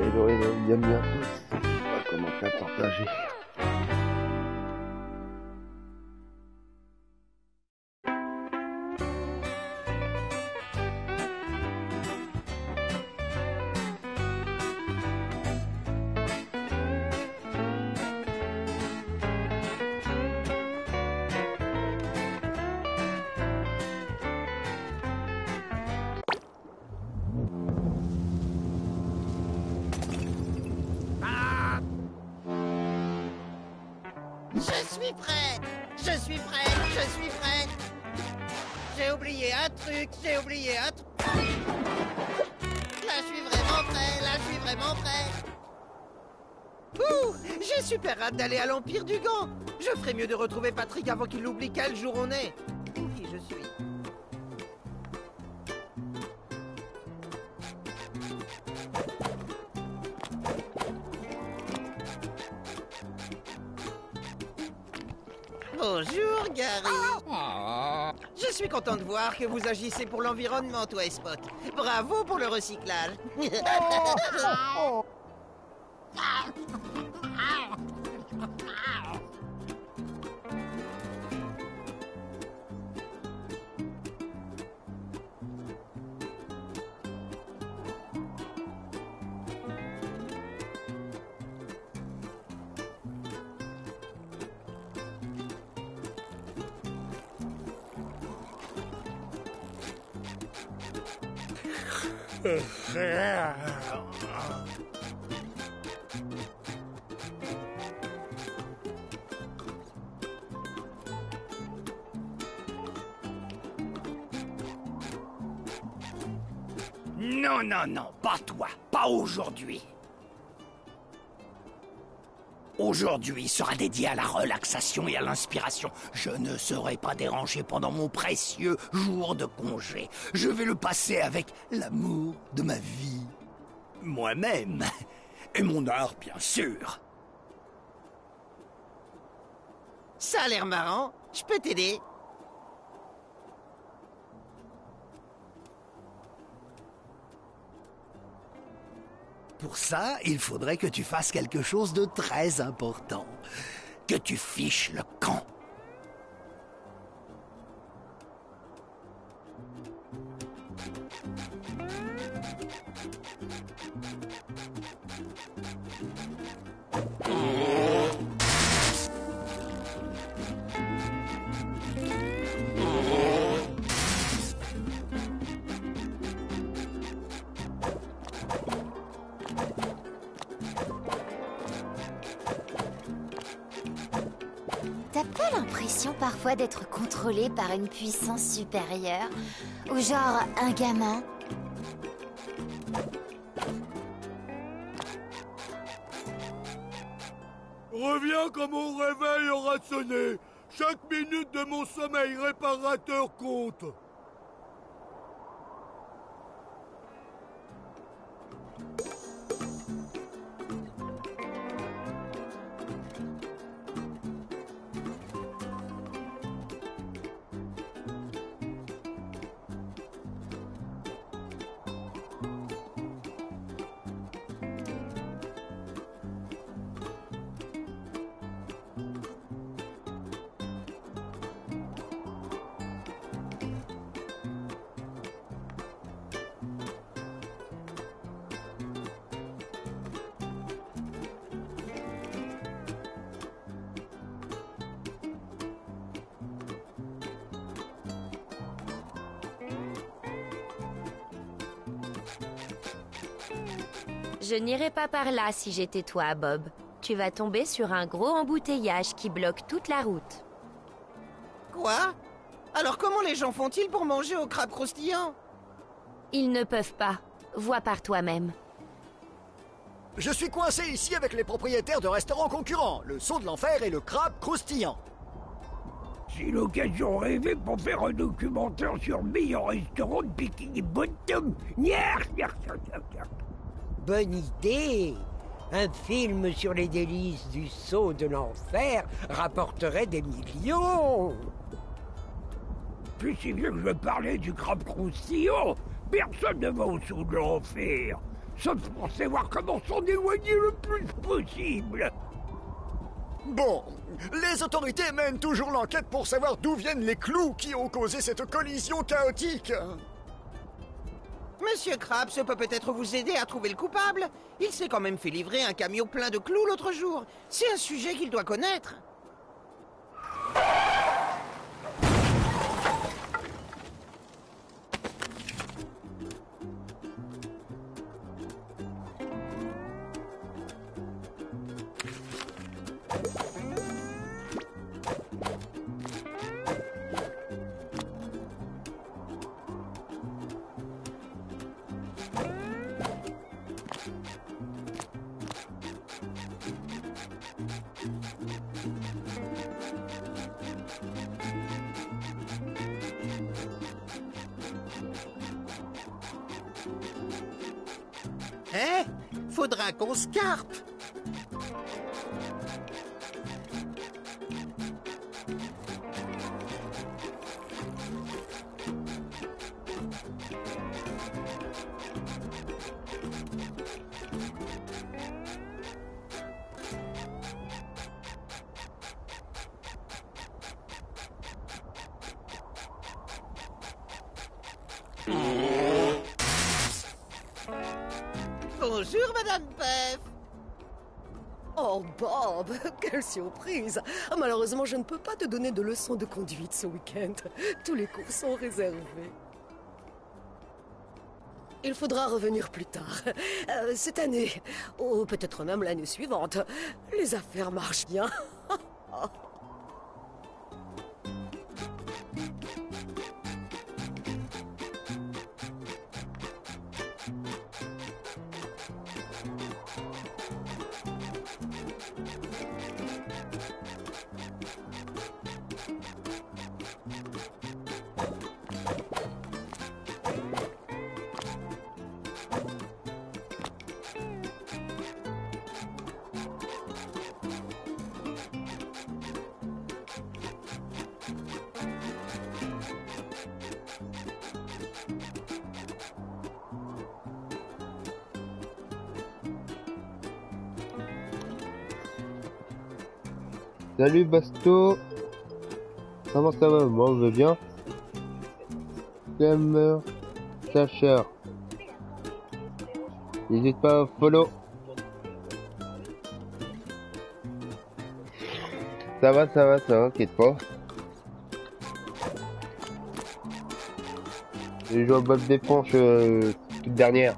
hello, hello, miam miam tous. Je sais pas comment t'as partagé. Je suis prête! Je suis prête! Je suis prête! J'ai oublié un truc! J'ai oublié un truc! Là, je suis vraiment prêt! Là, je suis vraiment prêt! Ouh! J'ai super hâte d'aller à l'Empire du Gant! Je ferais mieux de retrouver Patrick avant qu'il oublie quel jour on est! Qui je suis? Bonjour, Gary. Je suis content de voir que vous agissez pour l'environnement, toi et Spot. Bravo pour le recyclage. Non, non, non, pas toi, pas aujourd'hui. Aujourd'hui sera dédié à la relaxation et à l'inspiration. Je ne serai pas dérangé pendant mon précieux jour de congé. Je vais le passer avec l'amour de ma vie. Moi-même. Et mon art, bien sûr. Ça a l'air marrant. Je peux t'aider. Pour ça, il faudrait que tu fasses quelque chose de très important. Que tu fiches le camp. T'as pas l'impression parfois d'être contrôlé par une puissance supérieure? Ou genre un gamin? Reviens quand mon réveil aura sonné. Chaque minute de mon sommeil réparateur compte. Je n'irai pas par là si j'étais toi, Bob. Tu vas tomber sur un gros embouteillage qui bloque toute la route. Quoi? Alors comment les gens font-ils pour manger au crabe croustillant? Ils ne peuvent pas. Vois par toi-même. Je suis coincé ici avec les propriétaires de restaurants concurrents, le Saut de l'Enfer et le Crabe Croustillant. C'est l'occasion rêvée pour faire un documentaire sur le meilleur restaurant de Bikini Bottom. Bonne idée! Un film sur les délices du Saut de l'Enfer rapporterait des millions! Puis si bien que je parlais du crabe croustillant, personne ne va au Saut de l'Enfer. sauf pour savoir comment s'en éloigner le plus possible. Bon, les autorités mènent toujours l'enquête pour savoir d'où viennent les clous qui ont causé cette collision chaotique. Monsieur Krabs peut peut-être vous aider à trouver le coupable. Il s'est quand même fait livrer un camion plein de clous l'autre jour. C'est un sujet qu'il doit connaître. Hein? Faudra qu'on se carpe. Bonjour, Madame Pef. Oh, Bob, quelle surprise! Malheureusement, je ne peux pas te donner de leçons de conduite ce week-end. Tous les cours sont réservés. Il faudra revenir plus tard. Cette année, ou peut-être même l'année suivante. Les affaires marchent bien. Salut Basto. Comment ça va? Moi je vais bien. Gamer Slasher. N'hésite pas à follow. Ça va, inquiète pas. J'ai joué à Bob d'éponge toute dernière.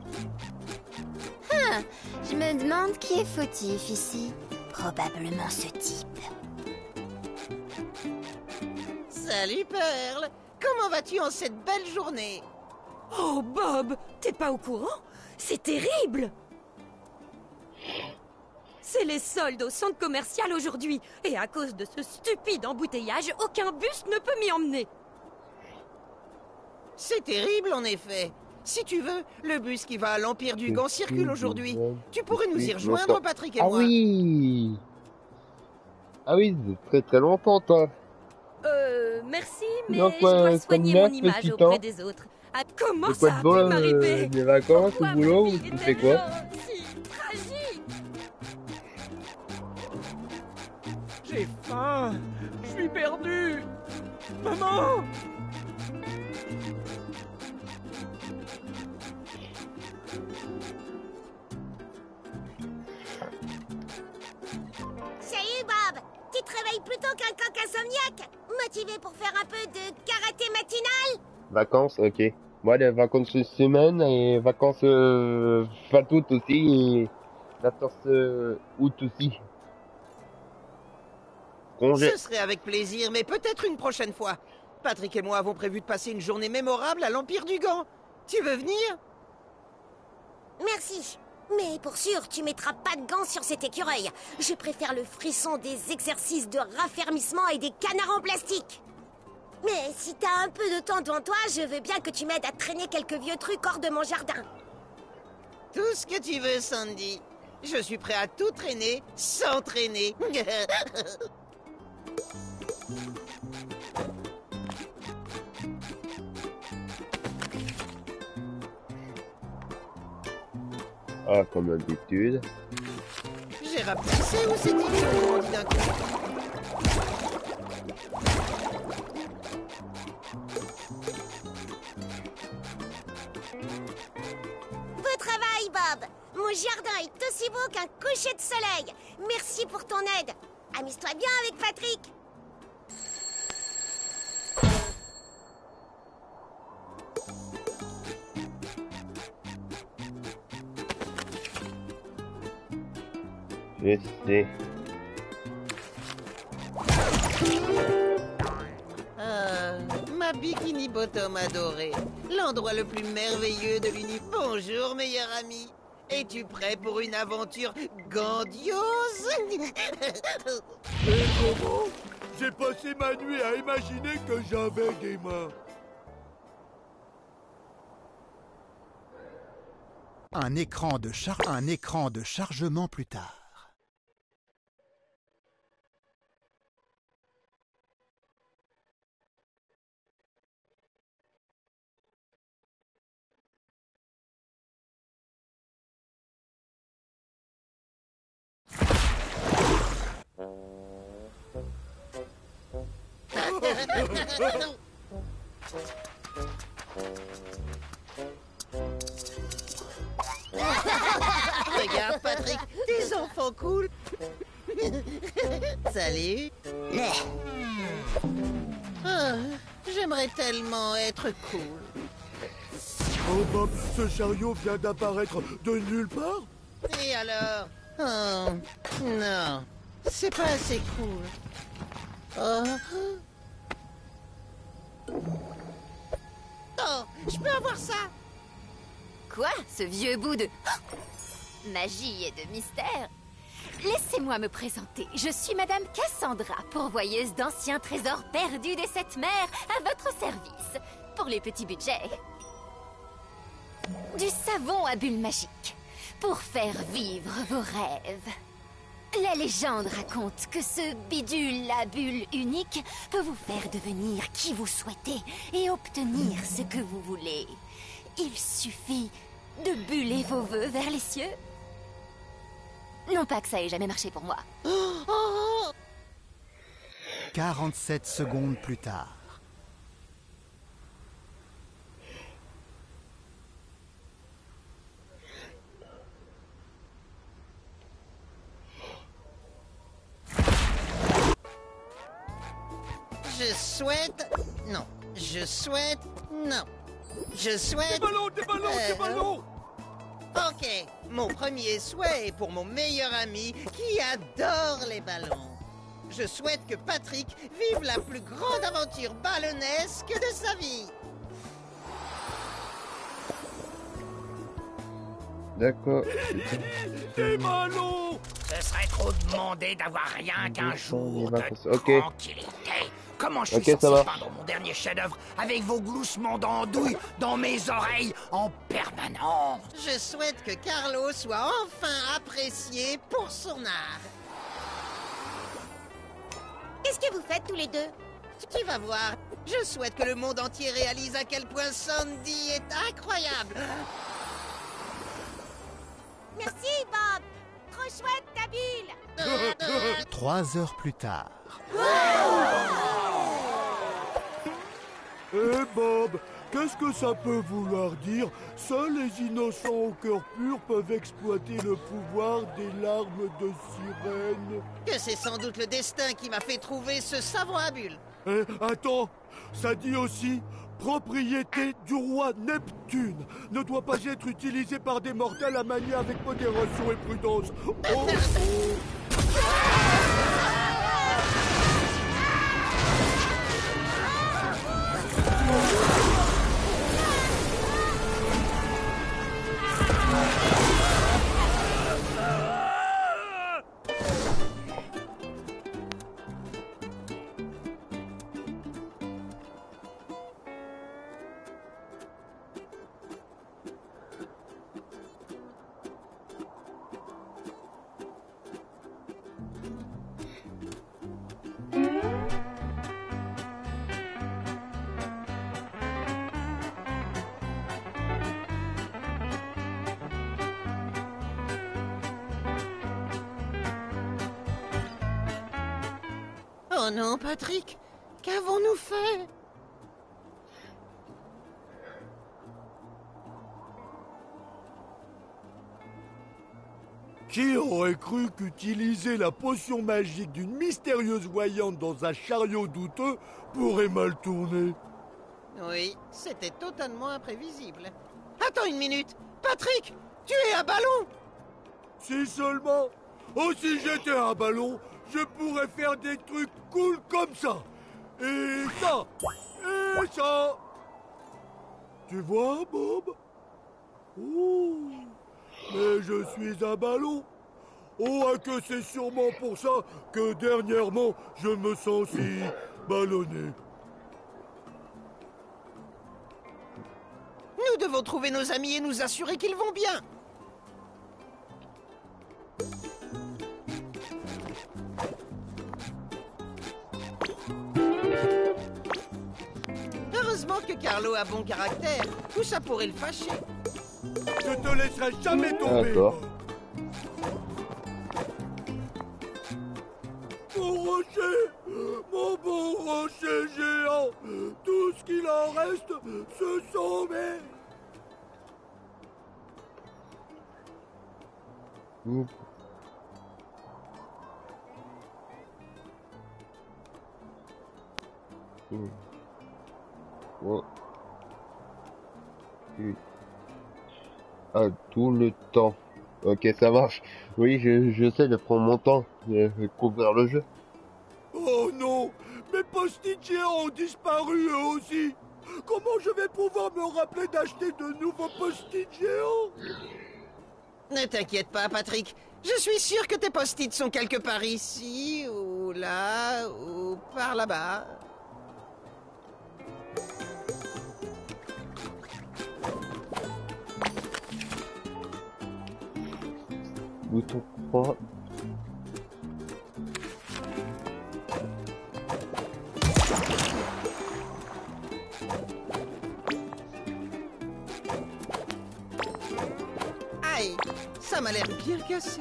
Je me demande qui est fautif ici. Probablement ce type. Salut, Pearl. Comment vas-tu en cette belle journée? Oh, Bob, t'es pas au courant? C'est terrible! C'est les soldes au centre commercial aujourd'hui. Et à cause de ce stupide embouteillage, aucun bus ne peut m'y emmener. C'est terrible, en effet. Si tu veux, le bus qui va à l'Empire du Gant circule aujourd'hui. Tu pourrais nous y rejoindre, Patrick et moi. Ah oui, c'est très très longtemps, toi. Merci, mais Donc, je dois soigner mon petit image temps. auprès des autres. Ah, comment C'est quoi ça a de pu bon, m'arriver? des vacances, Pourquoi au boulot, ma ou vie tu est fais quoi? si tragique? J'ai faim. Je suis perdu. Maman. Salut Bob. Tu te réveilles plutôt qu'un coq insomniaque. Motivé pour faire un peu de karaté matinal? Vacances, ok. Moi, les vacances de semaine et vacances fin août aussi et 14 août aussi. Congé. Ce serait avec plaisir, mais peut-être une prochaine fois. Patrick et moi avons prévu de passer une journée mémorable à l'Empire du Gant. Tu veux venir? Merci. Mais pour sûr, tu mettras pas de gants sur cet écureuil. Je préfère le frisson des exercices de raffermissement et des canards en plastique. Mais si t'as un peu de temps devant toi, je veux bien que tu m'aides à traîner quelques vieux trucs hors de mon jardin. Tout ce que tu veux, Sandy. Je suis prêt à tout traîner sans traîner. Ah, comme d'habitude. J'ai rapetissé ou c'est dit que grandi d'un coup? Beau travail, Bob. Mon jardin est aussi beau qu'un coucher de soleil. Merci pour ton aide. Amuse-toi bien avec Patrick. Je sais. Ma bikini bottom adorée. L'endroit le plus merveilleux de l'univers. Bonjour, meilleur ami. Es-tu prêt pour une aventure grandiose? Et comment? J'ai passé ma nuit à imaginer que j'avais des mains. Un écran de chargement plus tard. Regarde, Patrick, des enfants cool. Salut. Ah, j'aimerais tellement être cool. Oh Bob, ce chariot vient d'apparaître de nulle part? Et alors? Oh, non, c'est pas assez cool. Oh. Oh, je peux avoir ça? Quoi? Ce vieux bout de... magie et de mystère? Laissez-moi me présenter. Je suis Madame Cassandra, pourvoyeuse d'anciens trésors perdus des sept mers, à votre service, pour les petits budgets. Du savon à bulles magiques, pour faire vivre vos rêves. La légende raconte que ce bidule à bulles unique peut vous faire devenir qui vous souhaitez et obtenir ce que vous voulez. Il suffit de buller vos vœux vers les cieux. Non pas que ça ait jamais marché pour moi. 47 secondes plus tard. Je souhaite... Non. Je souhaite... Non. Je souhaite... Des ballons. Ok. Mon premier souhait est pour mon meilleur ami qui adore les ballons. Je souhaite que Patrick vive la plus grande aventure ballonnesque de sa vie. D'accord. Des ballons. Ce serait trop demandé d'avoir rien qu'un jour de Ok. tranquillité. Comment je suis Ok, ça censé va. peindre mon dernier chef-d'œuvre avec vos gloussements d'andouille dans mes oreilles en permanence? Je souhaite que Carlo soit enfin apprécié pour son art. Qu'est-ce que vous faites tous les deux? Tu vas voir. Je souhaite que le monde entier réalise à quel point Sandy est incroyable. Merci, Bob. Trop chouette ta bulle. 3 heures plus tard. Eh Bob, qu'est-ce que ça peut vouloir dire? Seuls les innocents au cœur pur peuvent exploiter le pouvoir des larmes de sirène. Que c'est sans doute le destin qui m'a fait trouver ce savon à bulles. Eh, attends, ça dit aussi propriété du roi Neptune ne doit pas être utilisé par des mortels à manier avec modération et prudence. Oh, Oh non, Patrick, qu'avons-nous fait? Qui aurait cru qu'utiliser la potion magique d'une mystérieuse voyante dans un chariot douteux pourrait mal tourner? Oui, c'était totalement imprévisible. Attends une minute. Patrick, tu es un ballon? Si seulement. Oh, si j'étais un ballon, je pourrais faire des trucs cool comme ça. Et ça. Et ça. Tu vois, Bob? Oh, mais je suis un ballon. Oh, que c'est sûrement pour ça que dernièrement, je me sens si ballonné. Nous devons trouver nos amis et nous assurer qu'ils vont bien. Heureusement que Carlo a bon caractère, ou ça pourrait le fâcher. Je te laisserai jamais tomber. D'accord. Mon rocher, mon beau rocher géant, tout ce qu'il en reste, ce sont mes... Oh. Ah, tout le temps. Ok, ça marche. Oui, je sais de prendre mon temps de couvrir le jeu. Oh non, mes post-it géants ont disparu eux aussi. Comment je vais pouvoir me rappeler d'acheter de nouveaux post-it géants? Ne t'inquiète pas, Patrick. Je suis sûr que tes post-it sont quelque part ici, ou là, ou par là-bas. Bouton 3. Aïe, ça m'a l'air bien cassé.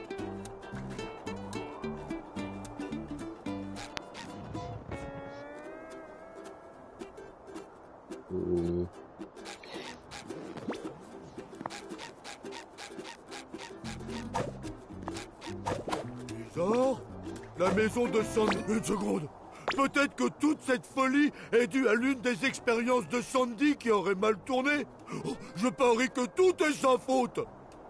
Bizarre. La maison de Sandy... Une seconde. Peut-être que toute cette folie est due à l'une des expériences de Sandy qui aurait mal tourné. Oh, je parie que tout est sa faute.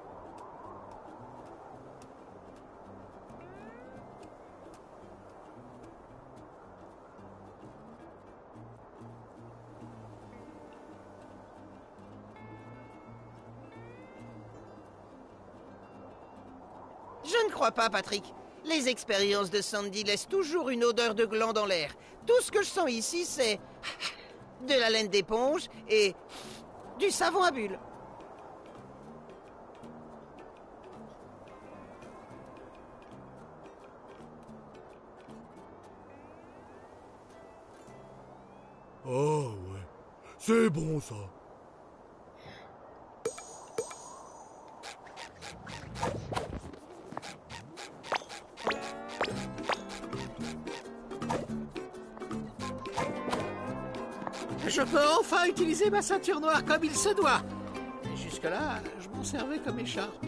Je ne crois pas, Patrick. Les expériences de Sandy laissent toujours une odeur de gland dans l'air. Tout ce que je sens ici, c'est de la laine d'éponge et du savon à bulles. Oh ouais, c'est bon ça. Je peux enfin utiliser ma ceinture noire comme il se doit. Et jusque-là, je m'en servais comme écharpe.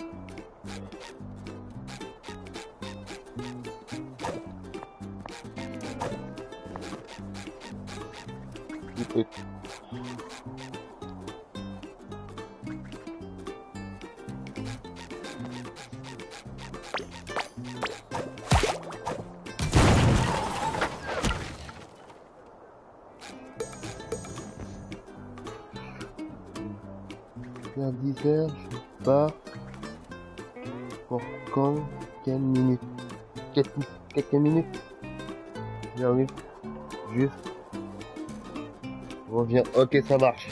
Vers 10h, je pars. Pour quand? Quelle minute? 4 minutes? J'arrive. Juste. Je reviens. Ok, ça marche.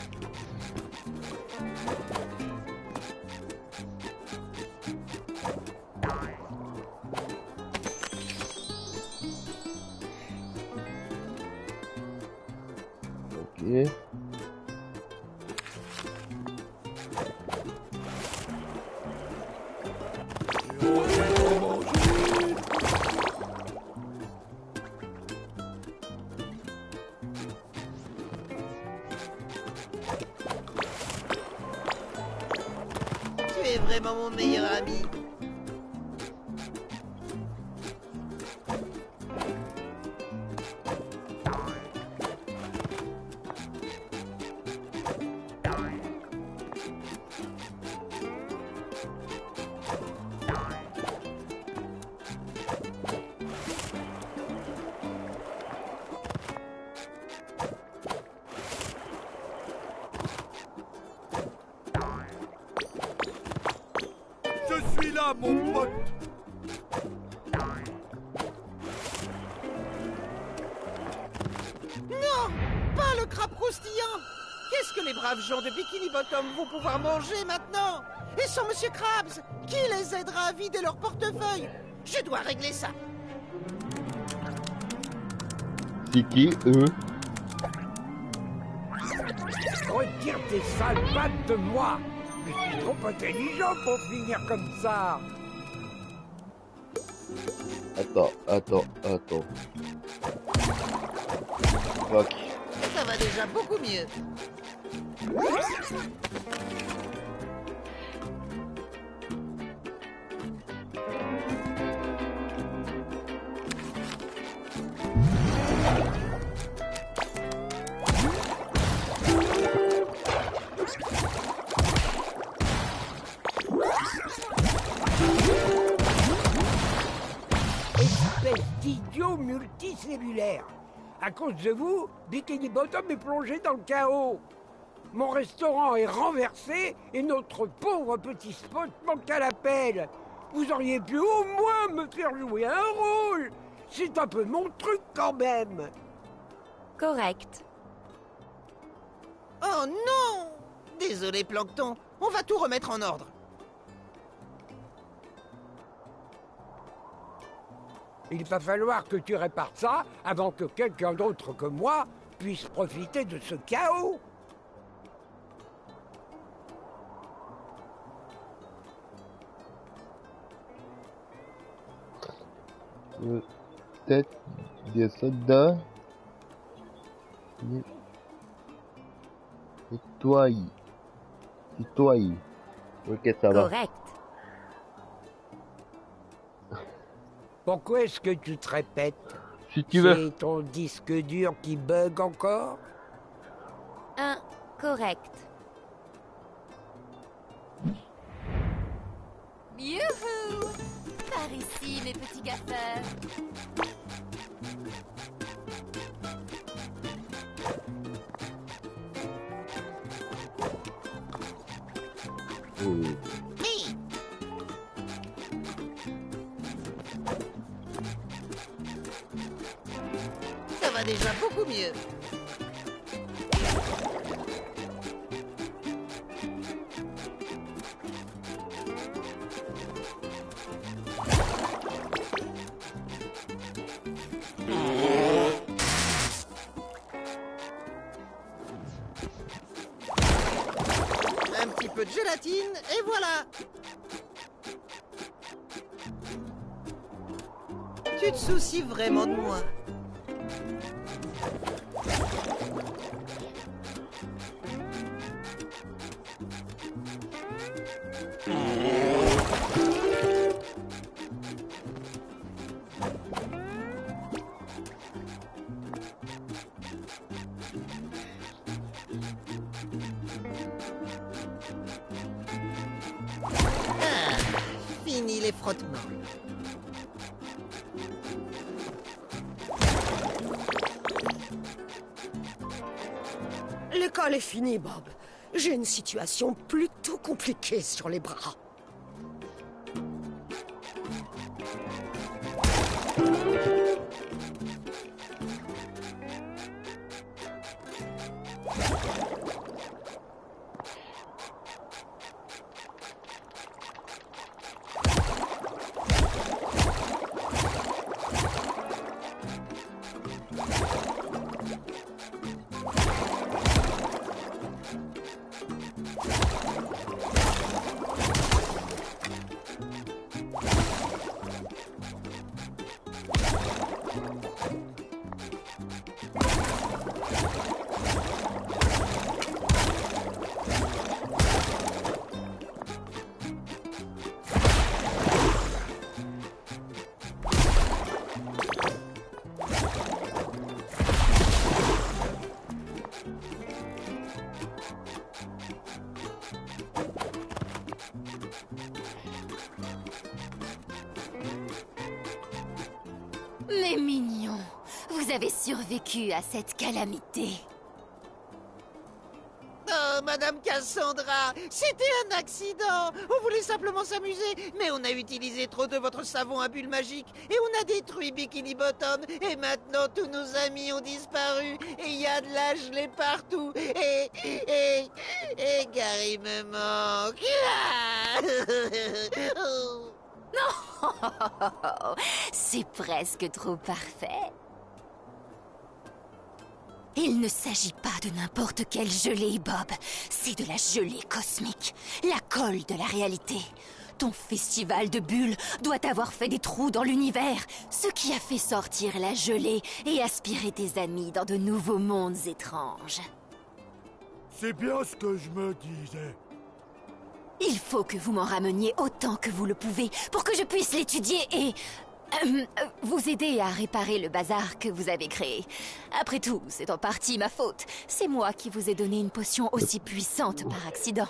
Ok. es vraiment mon meilleur ami. Je suis là, mon pote. Non, pas le crabe croustillant. Qu'est-ce que les braves gens de Bikini Bottom vont pouvoir manger maintenant? Et sans Monsieur Krabs, qui les aidera à vider leur portefeuille? Je dois régler ça. C'est qui, eux? Retire tes sales pattes de moi. Je suis trop intelligent pour finir comme ça. Attends. Fuck. Ça va déjà beaucoup mieux. Espèce d'idiot multicellulaire. À cause de vous, Bikini Bottom est plongé dans le chaos. Mon restaurant est renversé et notre pauvre petit spot manque à l'appel. Vous auriez pu au moins me faire jouer un rôle. C'est un peu mon truc quand même. Correct. Oh non! Désolé, Plancton. On va tout remettre en ordre. Il va falloir que tu répares ça avant que quelqu'un d'autre que moi puisse profiter de ce chaos. Peut-être des soldats. Nettoyer. Ok, ça va. Correct. Pourquoi est-ce que tu te répètes? Si tu veux. C'est ton disque dur qui bug encore? Correct. Youhou! Par ici, mes petits gaffeurs. Ça va déjà beaucoup mieux. Un petit peu de gélatine et voilà. Tu te soucies vraiment de moi? Fini les frottements. L'école est finie, Bob. J'ai une situation plutôt compliquée sur les bras. Mes mignons, vous avez survécu à cette calamité. Oh, Madame Cassandra, c'était un accident. On voulait simplement s'amuser, mais on a utilisé trop de votre savon à bulles magiques et on a détruit Bikini Bottom. Et maintenant, tous nos amis ont disparu et il y a de la gelée partout. Et Gary me manque. Non, c'est presque trop parfait. Il ne s'agit pas de n'importe quelle gelée, Bob. C'est de la gelée cosmique, la colle de la réalité. Ton festival de bulles doit avoir fait des trous dans l'univers, ce qui a fait sortir la gelée et aspirer tes amis dans de nouveaux mondes étranges. C'est bien ce que je me disais. Il faut que vous m'en rameniez autant que vous le pouvez pour que je puisse l'étudier et... vous aider à réparer le bazar que vous avez créé. Après tout, c'est en partie ma faute. C'est moi qui vous ai donné une potion aussi puissante par accident.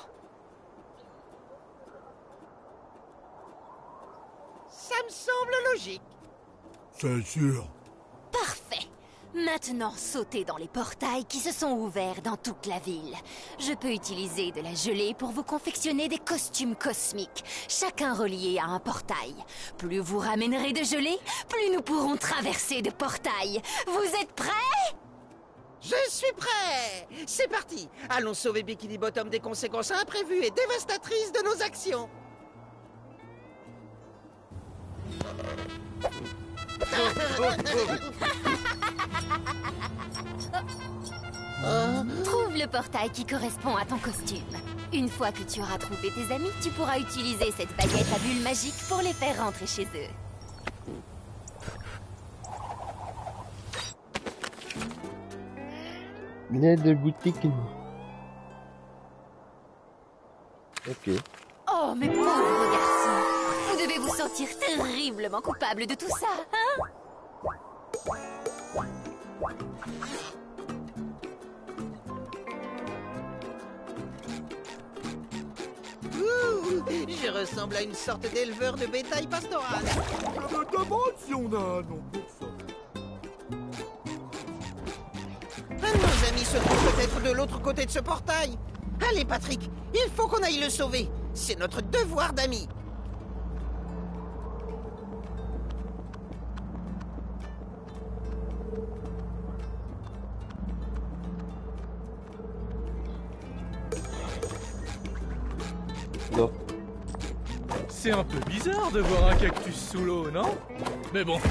Ça me semble logique. C'est sûr. Parfait. Maintenant, sautez dans les portails qui se sont ouverts dans toute la ville. Je peux utiliser de la gelée pour vous confectionner des costumes cosmiques, chacun relié à un portail. Plus vous ramènerez de gelée, plus nous pourrons traverser de portails. Vous êtes prêts? Je suis prêt. C'est parti. Allons sauver Bikini Bottom des conséquences imprévues et dévastatrices de nos actions. Trouve le portail qui correspond à ton costume. Une fois que tu auras trouvé tes amis, tu pourras utiliser cette baguette à bulles magiques pour les faire rentrer chez eux. L'aide de boutique. Ok. Oh, mes pauvres garçons! Vous devez vous sentir terriblement coupable de tout ça, hein? Je ressemble à une sorte d'éleveur de bétail pastoral. Je me demande si on a un nom pour ça. Nos amis se trouvent peut-être de l'autre côté de ce portail. Allez, Patrick, il faut qu'on aille le sauver. C'est notre devoir d'amis. Non. C'est un peu bizarre de voir un cactus sous l'eau, non? Mais bon.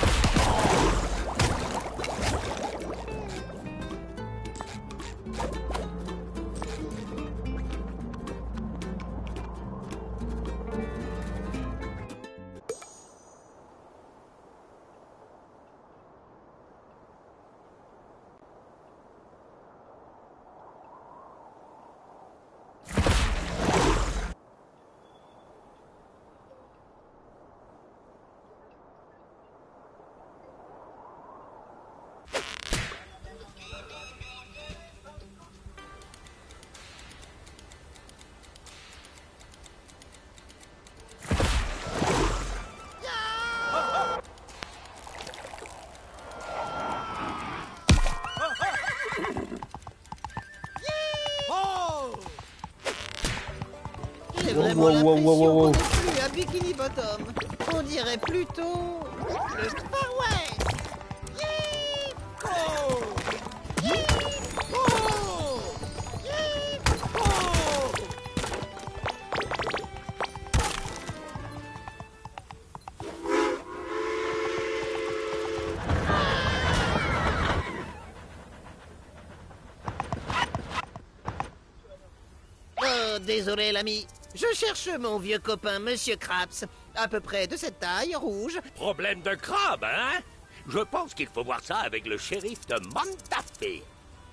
J'ai vraiment l'impression qu'on n'est plus à Bikini Bottom. On dirait plutôt le Far West. Yeehaw! Yeehaw! Yeehaw! Oh, désolé l'ami. Je cherche mon vieux copain, Monsieur Krabs. À peu près de cette taille, rouge. Problème de crabe, hein? Je pense qu'il faut voir ça avec le shérif de Mantafé.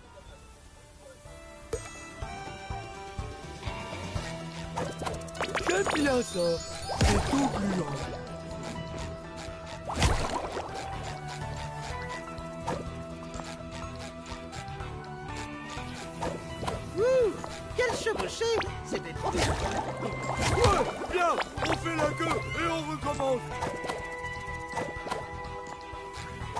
J'aime bien ça. C'est tout gluant. Quelle chevauchée! C'était trop bien! Ouais, bien! On fait la queue et on recommence!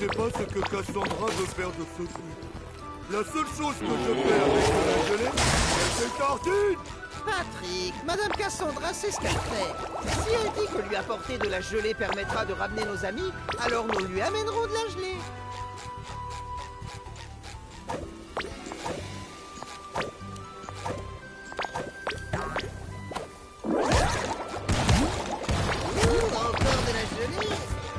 sais pas ce que Cassandra veut faire de ce truc. La seule chose que je fais avec de la gelée, c'est des tartines. Patrick, Madame Cassandra sait ce qu'elle fait. Si elle dit que lui apporter de la gelée permettra de ramener nos amis, alors nous lui amènerons de la gelée. Encore de la gelée.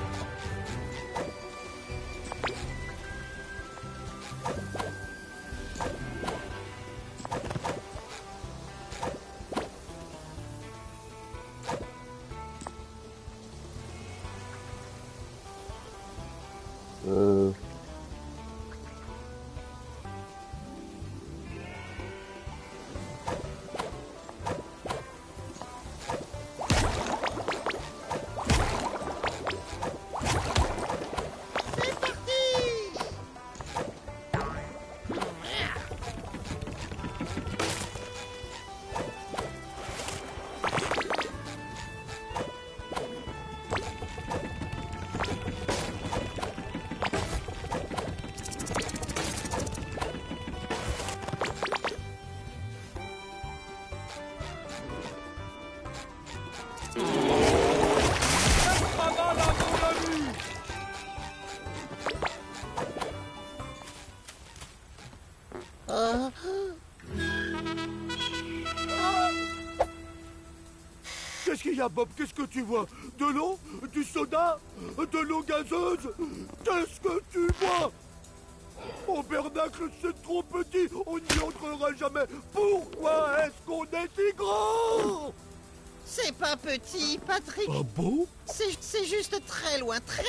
Qu'est-ce qu'il y a, Bob? Qu'est-ce que tu vois? De l'eau? Du soda? De l'eau gazeuse? Qu'est-ce que tu vois? Mon bernacle, c'est trop petit. On n'y entrera jamais. Pourquoi est-ce qu'on est si grand? C'est pas petit, Patrick. Ah bon? C'est juste très loin, très.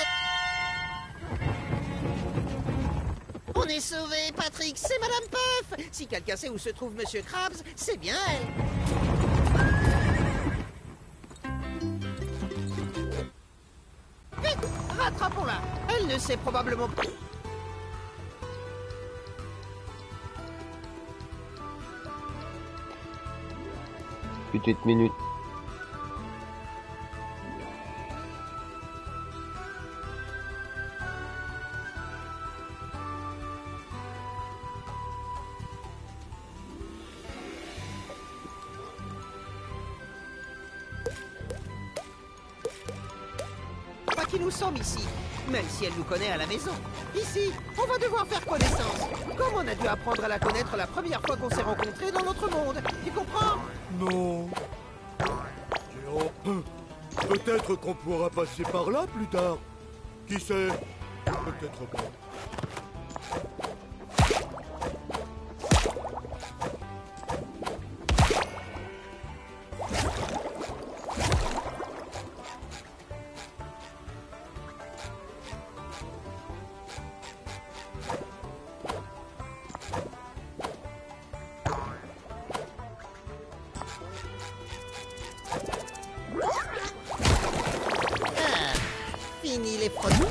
On est sauvés, Patrick, c'est Madame Puff. Si quelqu'un sait où se trouve Monsieur Krabs, c'est bien elle. Vite, rattrapons-la. Elle ne sait probablement pas. Petite minute. Pas qui nous sommes ici, même si elle nous connaît à la maison. Ici, on va devoir faire connaissance. Comme on a dû apprendre à la connaître la première fois qu'on s'est rencontrés dans notre monde. Tu comprends? Non. Géant, peut-être qu'on pourra passer par là plus tard. Qui sait? Peut-être pas. Fini les produits.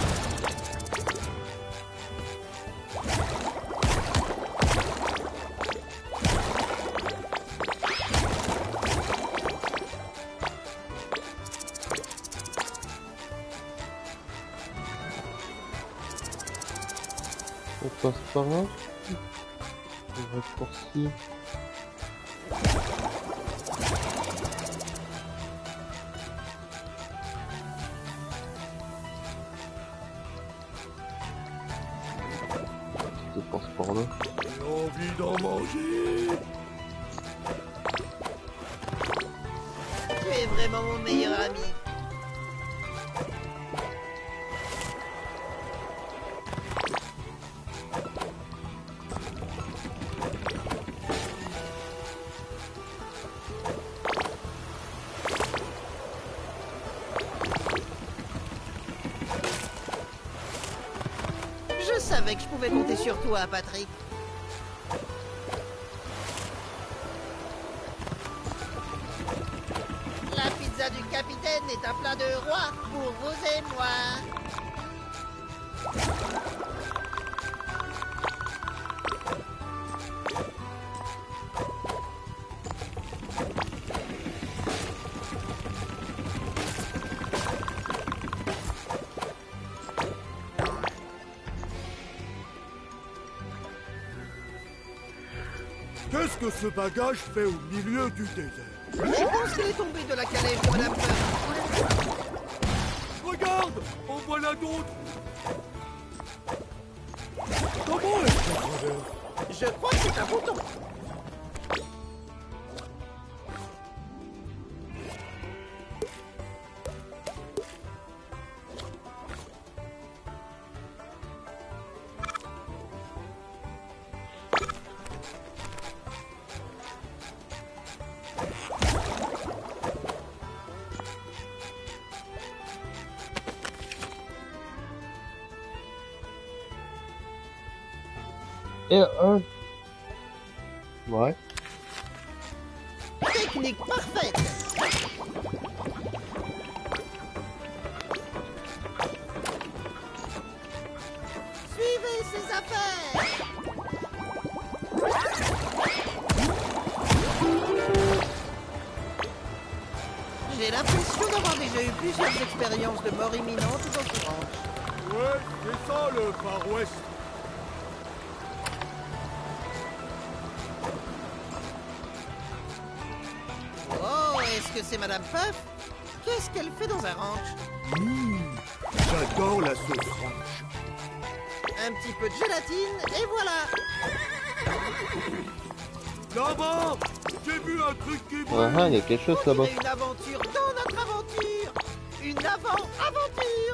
On passe par là. Le raccourci. Je passe par là. J'ai envie d'en manger. Tu es vraiment mon meilleur ami. Je savais que je pouvais compter sur toi, Patrick. La pizza du capitaine est un plat de roi pour vous et moi. Qu'est-ce que ce bagage fait au milieu du désert? Je pense qu'il est tombé de la calèche de Madame Puff. Regarde! En voilà d'autres! Comment est-ce qu'on traverse? Je crois que c'est un bouton. Et un... Ouais. Technique parfaite. Suivez ses affaires. J'ai l'impression d'avoir déjà eu plusieurs expériences de mort imminente dans ce ranch. Ouais, c'est ça le Far West. Oh, est-ce que c'est Madame Puff? Qu'est-ce qu'elle fait dans un ranch? J'adore la sauce ranch. Un petit peu de gélatine, et voilà. Là-bas, j'ai vu un truc qui brûle. Ouais, il y a quelque chose là-bas. Une aventure dans notre aventure. Une avant-aventure.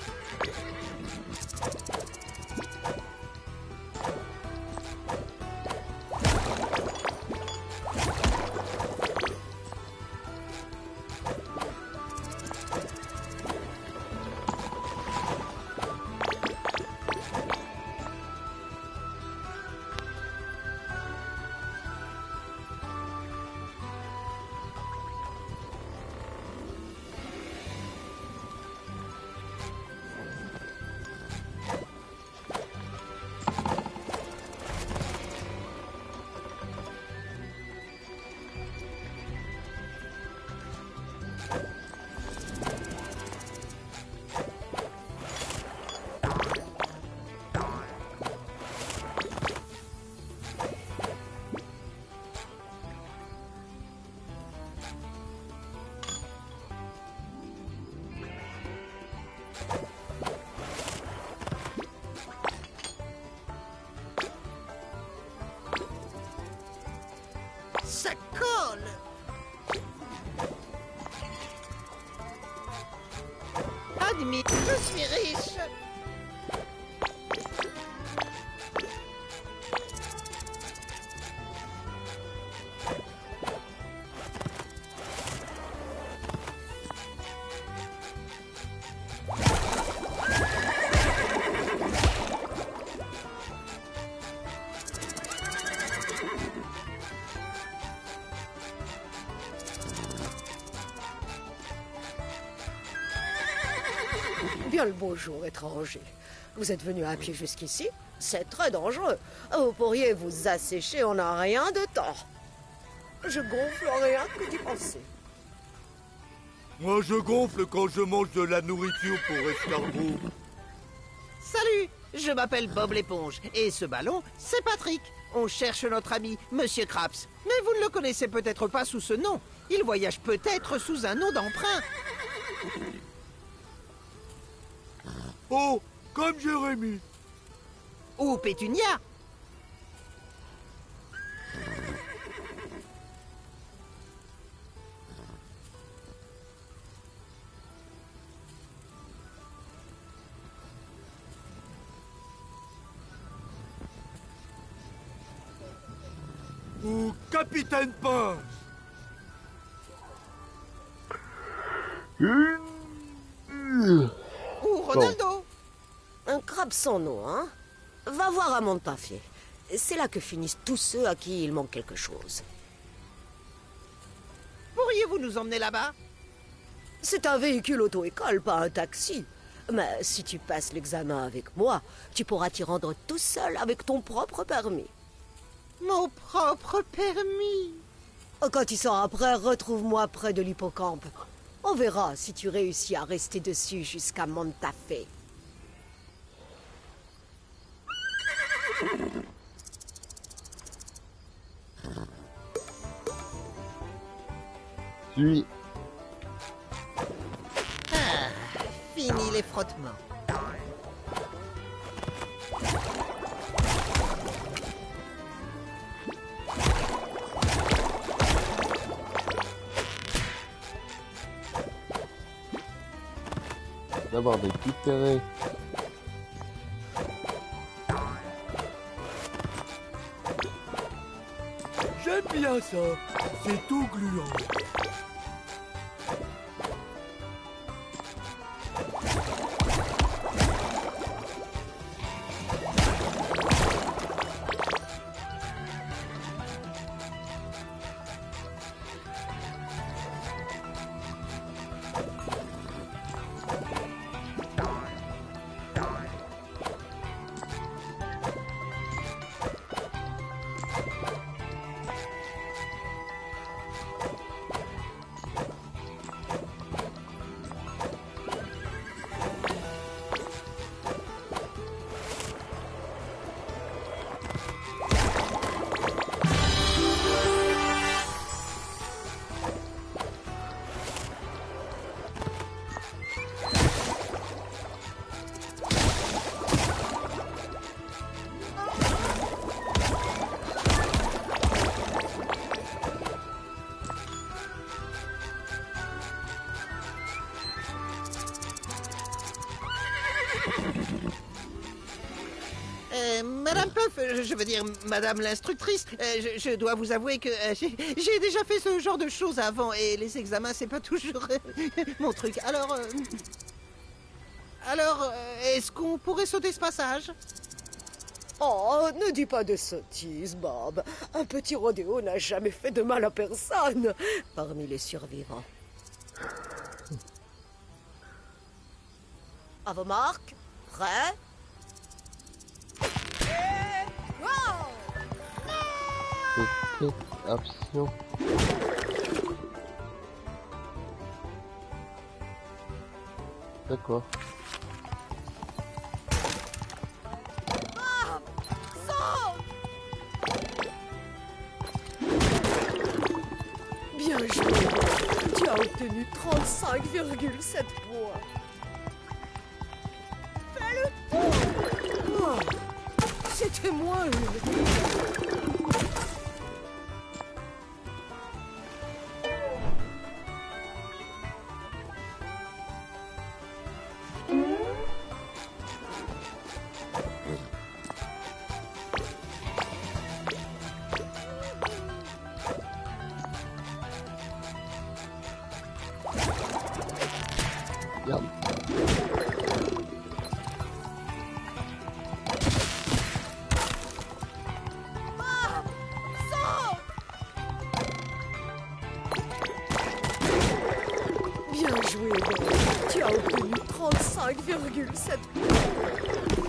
Ça colle. Admis, je suis riche. Bien le bonjour, étranger. Vous êtes venu à pied jusqu'ici? C'est très dangereux. Vous pourriez vous assécher en un rien de temps. Je gonfle rien que d'y penser. Moi, je gonfle quand je mange de la nourriture pour escargots. Salut, je m'appelle Bob l'éponge et ce ballon, c'est Patrick. On cherche notre ami Monsieur Krabs, mais vous ne le connaissez peut-être pas sous ce nom. Il voyage peut-être sous un nom d'emprunt. Oh, comme Jérémy. Ou Pétunia. Ou Capitaine Pince. Ou Ronaldo. Un crabe sans nom, hein? Va voir à Montafier. C'est là que finissent tous ceux à qui il manque quelque chose. Pourriez-vous nous emmener là-bas? C'est un véhicule auto-école, pas un taxi. Mais si tu passes l'examen avec moi, tu pourras t'y rendre tout seul avec ton propre permis. Mon propre permis. Quand tu seras prêt, retrouve-moi près de l'hippocampe. On verra si tu réussis à rester dessus jusqu'à Montafier. suis. Ah, fini les frottements. D'avoir récupéré. J'aime bien ça. C'est tout gluant. Madame Puff, je veux dire, Madame l'instructrice, je dois vous avouer que j'ai déjà fait ce genre de choses avant et les examens, c'est pas toujours mon truc. Alors, est-ce qu'on pourrait sauter ce passage? Oh, ne dis pas de sottises, Bob. Un petit rodéo n'a jamais fait de mal à personne parmi les survivants. À vos marques, prêts? Petite option. D'accord. Bien joué. Tu as obtenu 35,7 points. Fais le tour. Oh, c'était moins une. Bien joué, Bob. Tu as obtenu 35,7 points.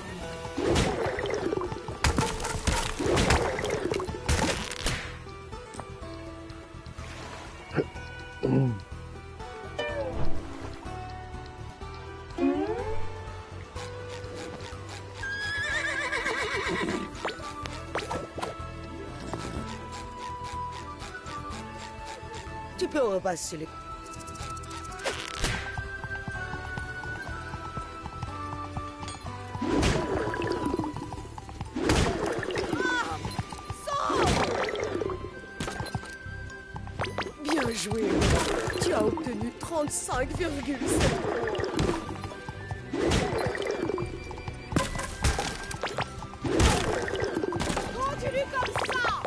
Tu peux repasser les... Bien joué, Bob. Tu as obtenu 35,7 points. Continue comme ça.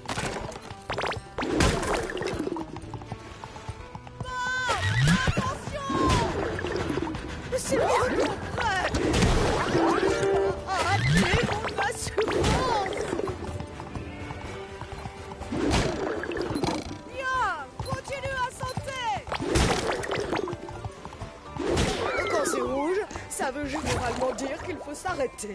C'est bientôt prêt. Appelez mon assurance. Bien, continue à sauter. Quand c'est rouge, ça veut généralement dire qu'il faut s'arrêter.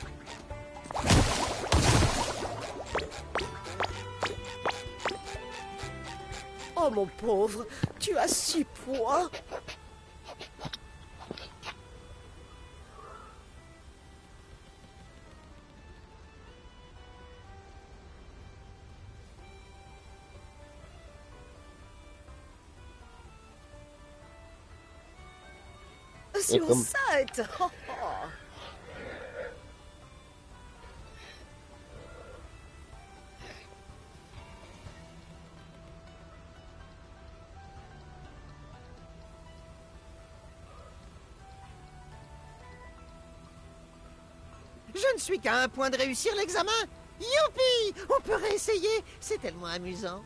Oh mon pauvre, tu as 6 points. Attention, comme- saute. Oh, oh. Je ne suis qu'à un point de réussir l'examen. Youpi! On peut réessayer. C'est tellement amusant.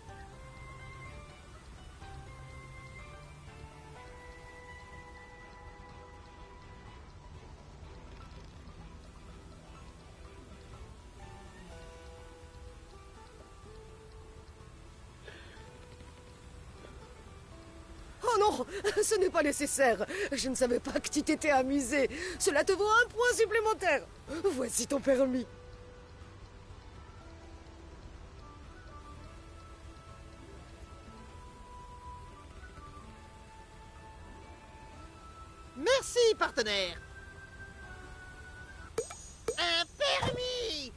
Oh non, ce n'est pas nécessaire. Je ne savais pas que tu t'étais amusé. Cela te vaut un point supplémentaire. Voici ton permis. Merci, partenaire. Un permis.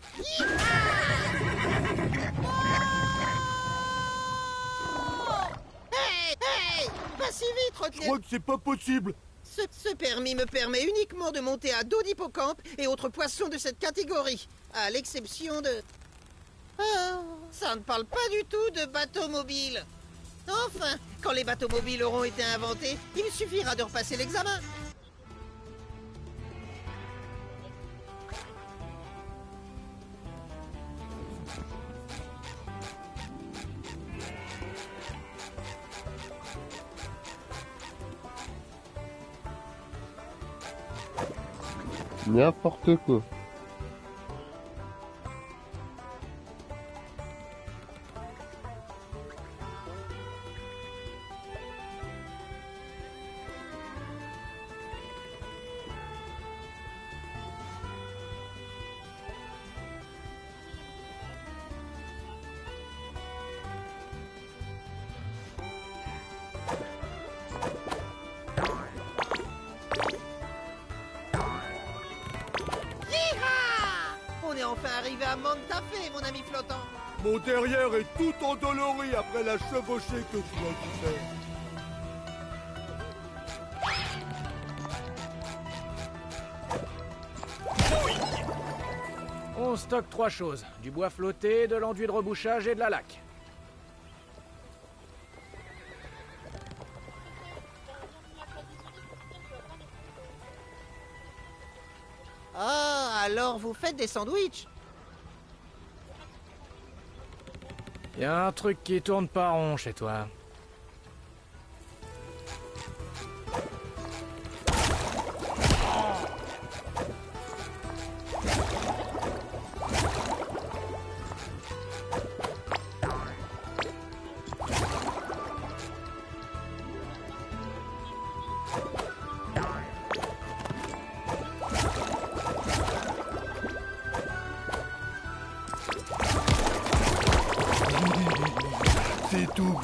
Hey, hey, pas si vite, Je Rottlier. crois que c'est pas possible. Ce permis me permet uniquement de monter à dos d'hippocampe et autres poissons de cette catégorie, à l'exception de... Ah, ça ne parle pas du tout de bateau mobile. Enfin, quand les bateaux mobiles auront été inventés, il suffira de repasser l'examen. N'importe quoi. On est enfin arrivé à Montafe, mon ami flottant. Mon derrière est tout endolori après la chevauchée que tu m'as dû faire. On stocke 3 choses. Du bois flotté, de l'enduit de rebouchage et de la laque. Ah, alors vous faites des sandwichs? Y a un truc qui tourne pas rond chez toi. C'est tout.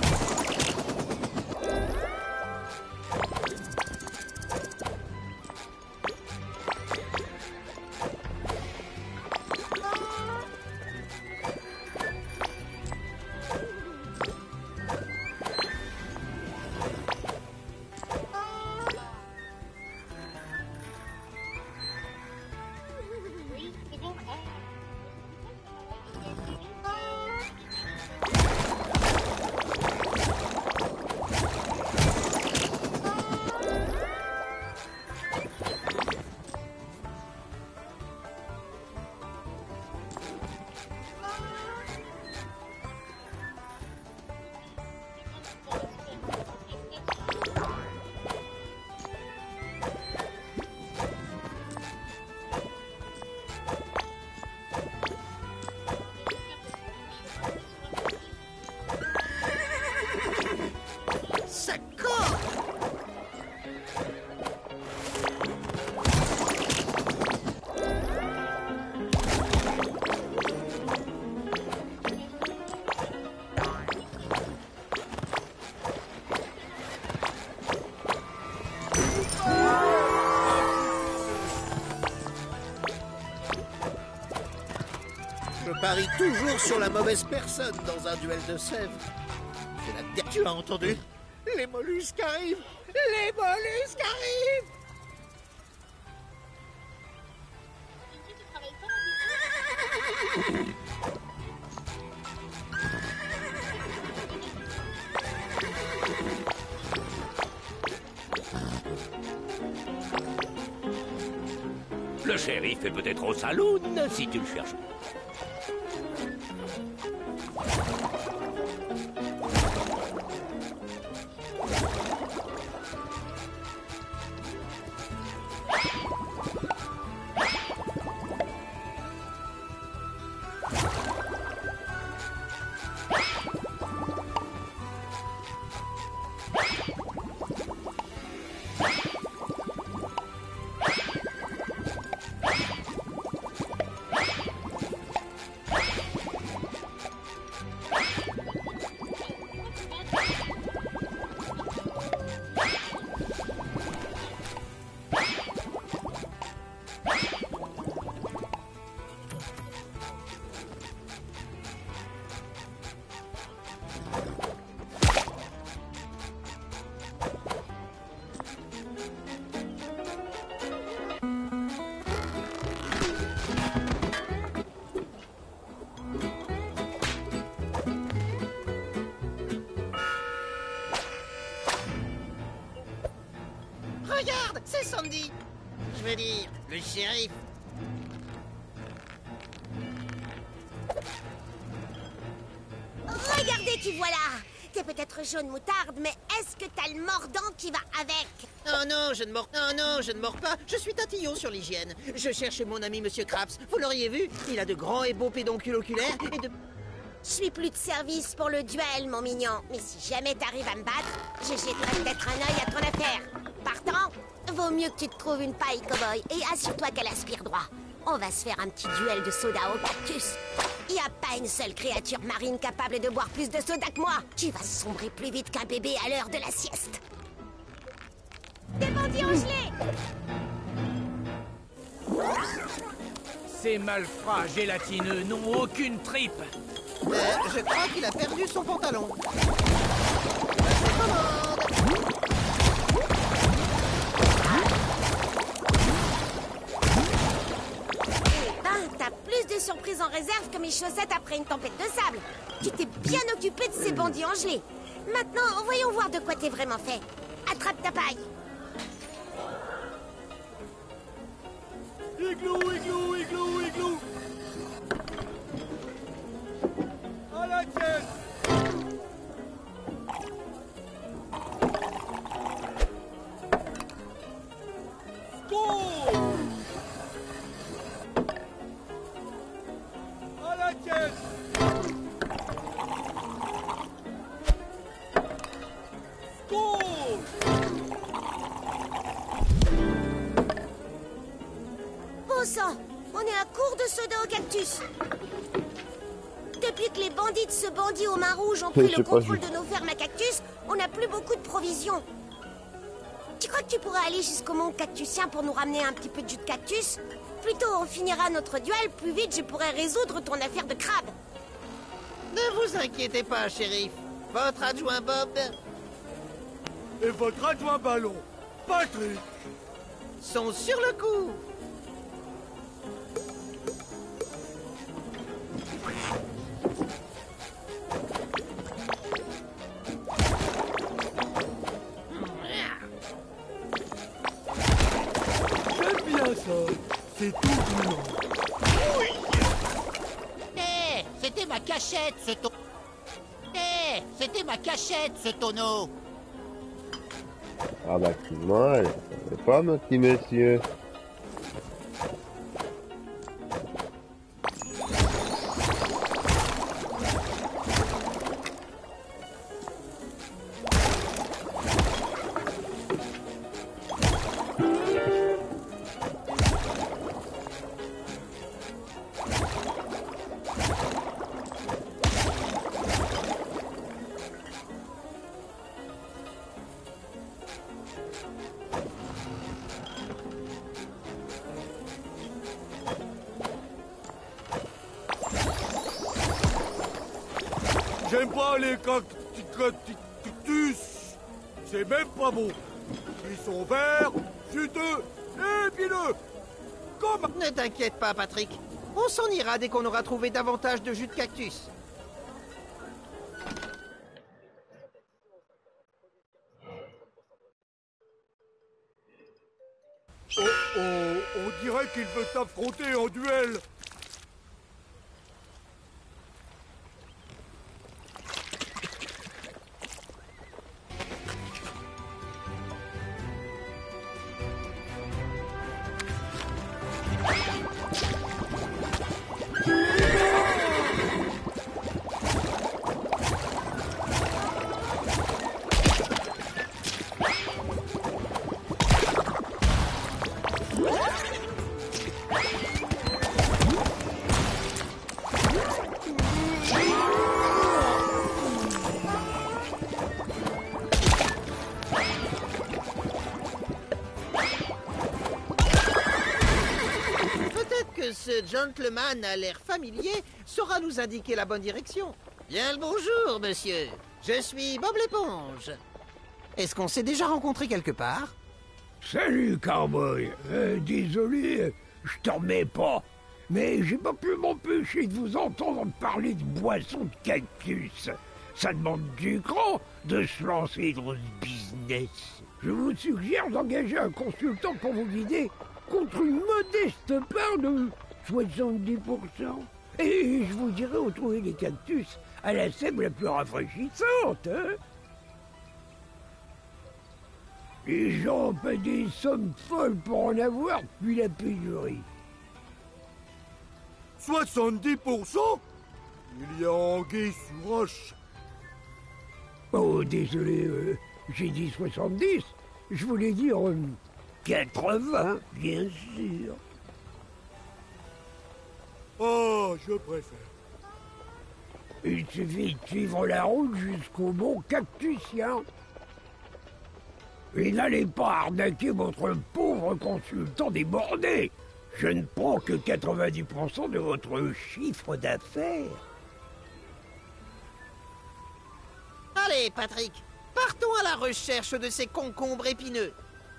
Je parie toujours sur la mauvaise personne dans un duel de sève. C'est la dernière. Tu as entendu? Les mollusques arrivent! Les mollusques arrivent! Le shérif est peut-être au saloon, si tu le cherches. Regarde, c'est Sandy. Je veux dire, le shérif. Regardez qui voilà. T'es peut-être jaune moutarde, mais est-ce que t'as le mordant qui va avec? Oh non, je ne mords... Oh non, je ne mords pas. Je suis tatillon sur l'hygiène. Je cherche mon ami Monsieur Krabs. Vous l'auriez vu, il a de grands et beaux pédoncules oculaires et de... Je suis plus de service pour le duel, mon mignon. Mais si jamais t'arrives à me battre, je jetterai peut-être un œil à ton affaire. Partant, vaut mieux que tu te trouves une paille, cow-boy, et assure-toi qu'elle aspire droit. On va se faire un petit duel de soda au cactus. Y a pas une seule créature marine capable de boire plus de soda que moi. Tu vas sombrer plus vite qu'un bébé à l'heure de la sieste. Des bandits en gelée! Ces malfrats gélatineux n'ont aucune tripe. Je crois qu'il a perdu son pantalon. T'as plus de surprises en réserve que mes chaussettes après une tempête de sable. Tu t'es bien occupé de ces bandits en gelée. Maintenant, voyons voir de quoi t'es vraiment fait. Attrape ta paille. Igloo, igloo, igloo, igloo. À la tienne. Score. À la tienne. Score. Bon sang, on est à court de soda au cactus. Depuis que les bandits de ce bandit aux mains rouges ont pris le contrôle de nos fermes à cactus, on n'a plus beaucoup de provisions. Tu crois que tu pourrais aller jusqu'au monde cactusien pour nous ramener un petit peu de jus de cactus? Plus tôt on finira notre duel, plus vite je pourrai résoudre ton affaire de crabe. Ne vous inquiétez pas, shérif. Votre adjoint Bob... Et votre adjoint Ballon, Patrick, sont sur le coup. J'aime bien ça. C'est tout du monde. Hé, c'était ma cachette, ce tonneau. Hé, c'était ma cachette, ce tonneau. Ah bah, moi, c'est pas mon petit monsieur. J'aime pas les cactus. C'est même pas beau. Ils sont verts, juteux et épineux. Comme... Ne t'inquiète pas, Patrick. On s'en ira dès qu'on aura trouvé davantage de jus de cactus. Oh oh, on dirait qu'il veut t'affronter en duel. Ce gentleman a l'air familier, saura nous indiquer la bonne direction. Bien le bonjour, monsieur. Je suis Bob l'éponge. Est-ce qu'on s'est déjà rencontré quelque part? Salut, cowboy. Désolé, je t'en remets pas. Mais j'ai pas pu m'empêcher de vous entendre parler de boissons de cactus. Ça demande du cran de se lancer dans ce business. Je vous suggère d'engager un consultant pour vous guider contre une modeste part de 70%. Et je vous dirai où trouver les cactus à la sève la plus rafraîchissante, hein. Les gens paient des sommes folles pour en avoir depuis la pénurie. 70%? Il y a anguille sous roche. Oh, désolé, j'ai dit 70. Je voulais dire 80, bien sûr. Oh, je préfère. Il suffit de suivre la route jusqu'au mont Cactusien. Et n'allez pas arnaquer votre pauvre consultant débordé. Je ne prends que 90% de votre chiffre d'affaires. Allez, Patrick, partons à la recherche de ces concombres épineux.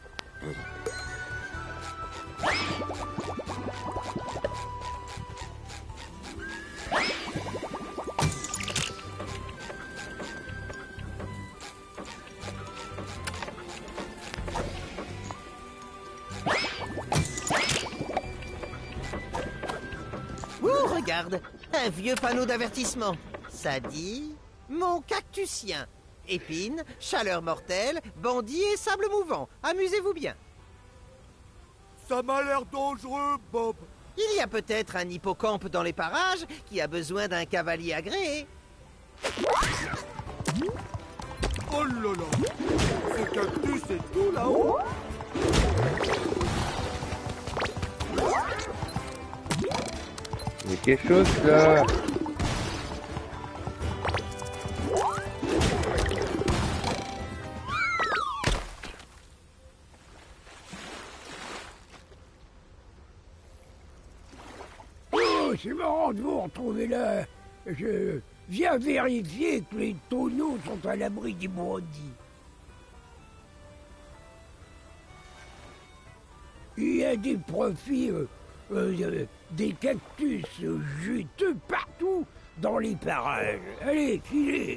Ouh, regarde, un vieux panneau d'avertissement. Ça dit Mont Cactusien. Épines, chaleur mortelle, bandits et sable mouvant. Amusez-vous bien. Ça m'a l'air dangereux, Bob. Il y a peut-être un hippocampe dans les parages qui a besoin d'un cavalier agréé. Oh là là, ce cactus est tout là-haut. Il y a quelque chose là. Oh, c'est marrant de vous retrouver là. Je viens vérifier que les tonneaux sont à l'abri des bandits. Il y a des profils, des cactus juteux partout dans les parages. Allez, filez.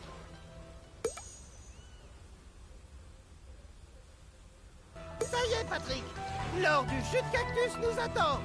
Ça y est, Patrick. L'or du jus de cactus nous attend.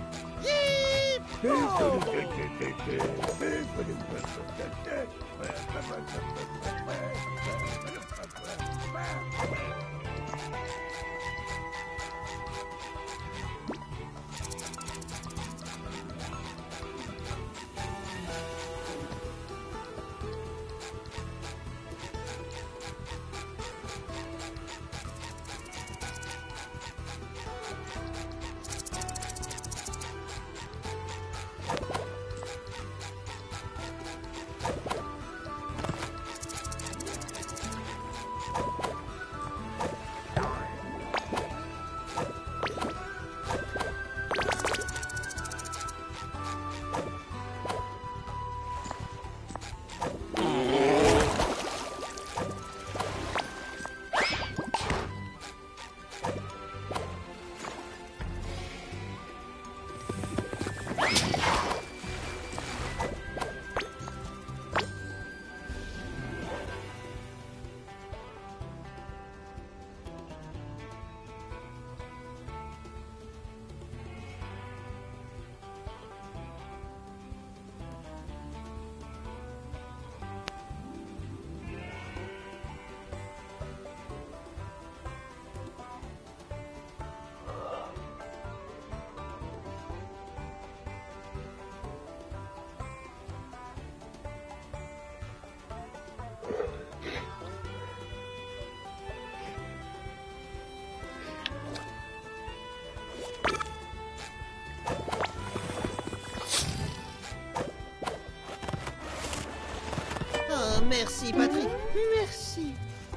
Merci, Patrick. Merci.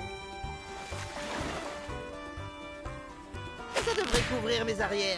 Ça devrait couvrir mes arrières.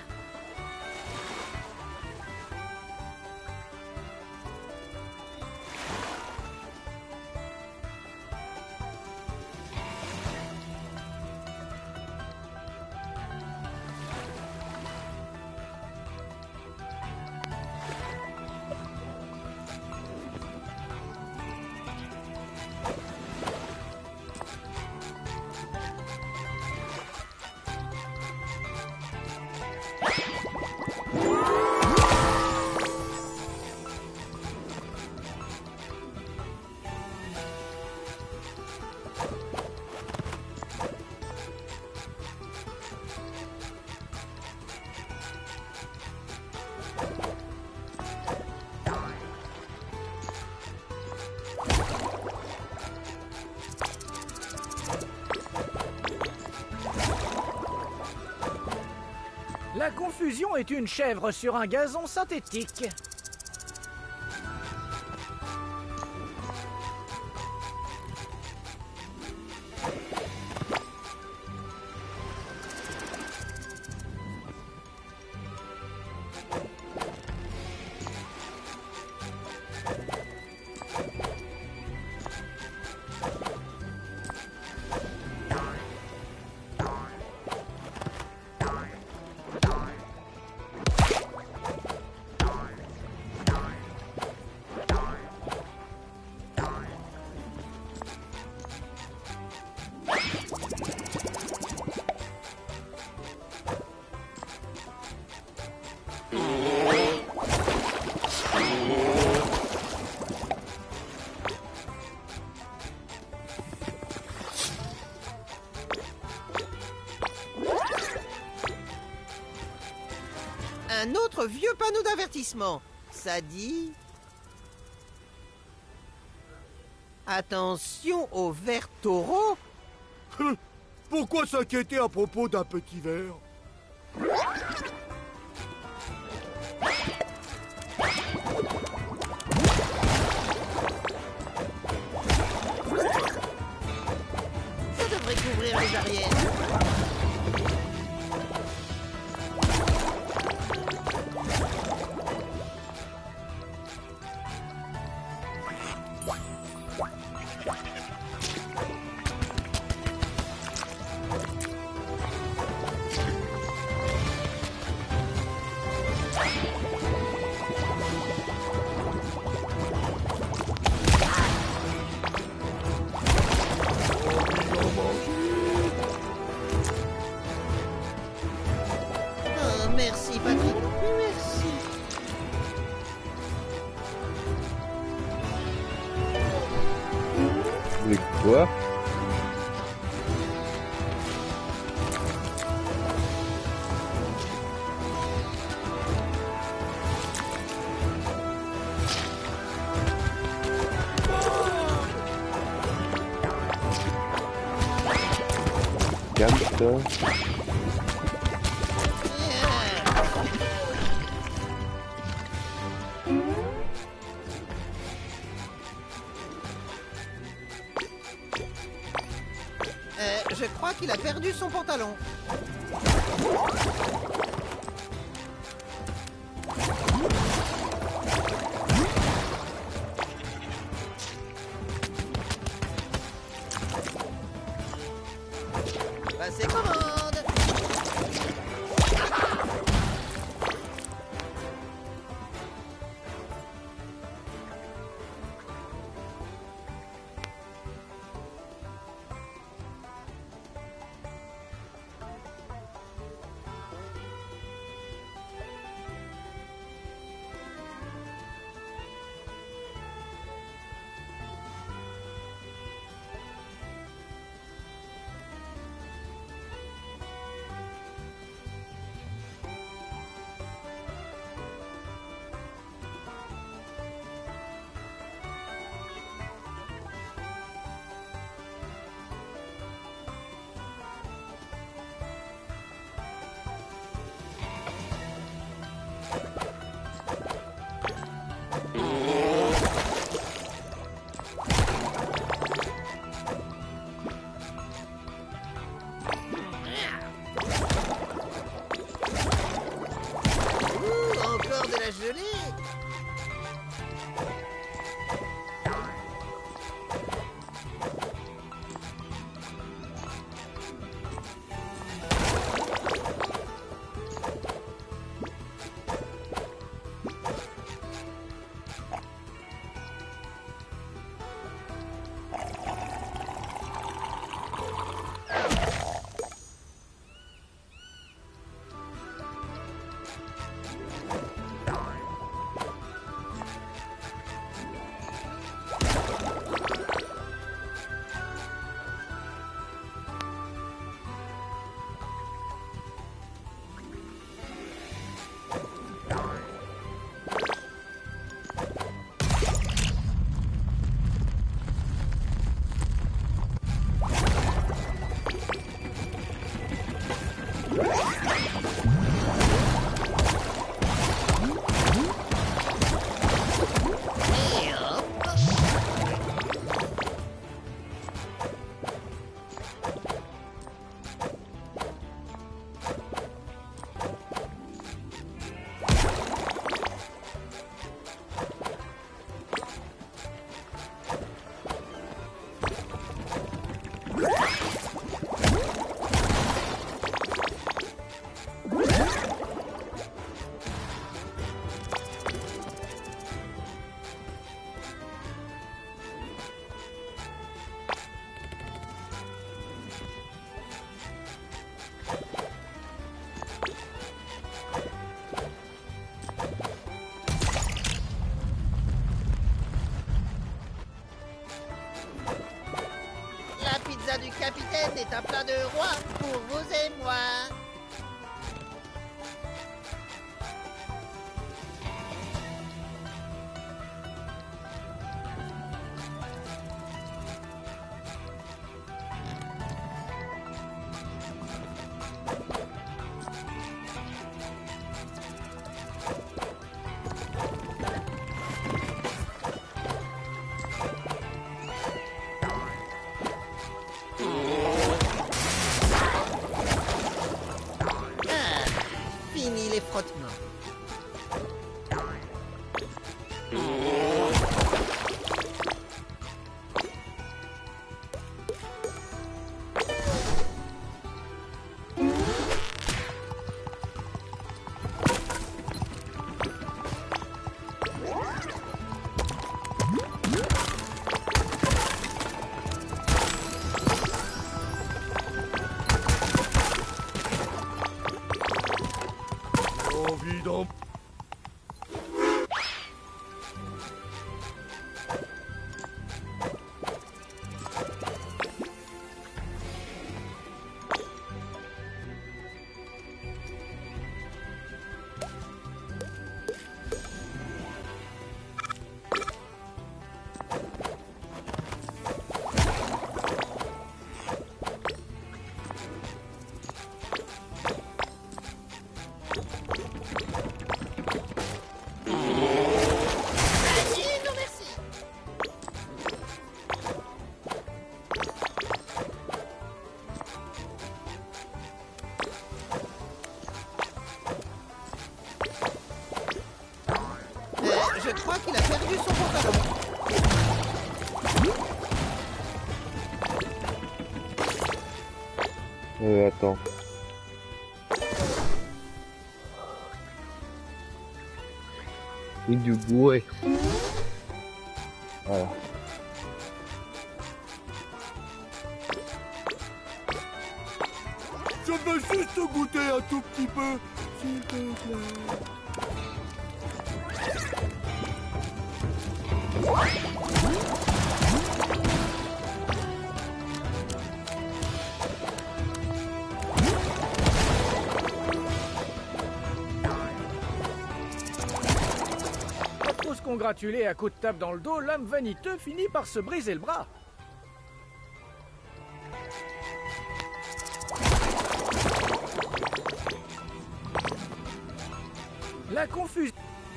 La confusion est une chèvre sur un gazon synthétique. Un autre vieux panneau d'avertissement. Ça dit... Attention aux vers taureaux. Pourquoi s'inquiéter à propos d'un petit ver? Ça devrait couvrir les arrières. Merci, Patrick. Merci. Mais quoi? Calme-toi. Je crois qu'il a perdu son pantalon. Passez commande. capitaine est un plat de roi pour vous et moi. Fini les frottements. Envie d'en... Je crois qu'il a perdu son pantalon. Attends. Et du bourré. Voilà. Je veux juste goûter un tout petit peu, s'il te plaît. Pour se congratuler à coups de tape dans le dos, l'homme vaniteux finit par se briser le bras. La confusion...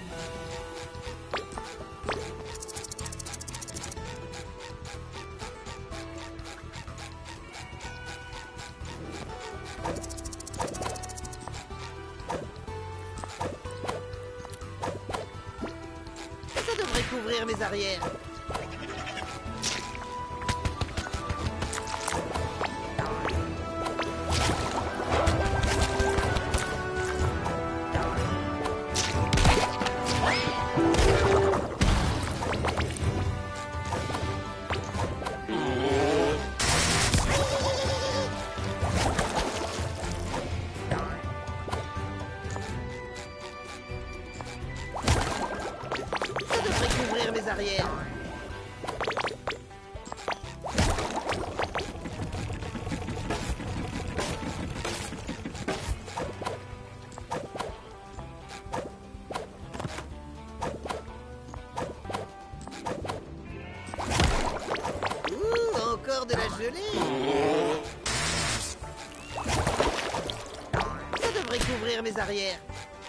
Ça devrait couvrir mes arrières. Ça devrait couvrir mes arrières. Encore de la gelée. Ça devrait couvrir mes arrières.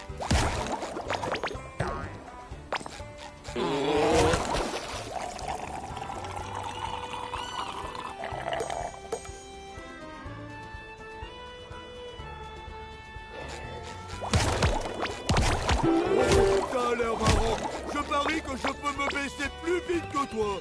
Ça a l'air marrant. Je parie que je peux me baisser plus vite que toi.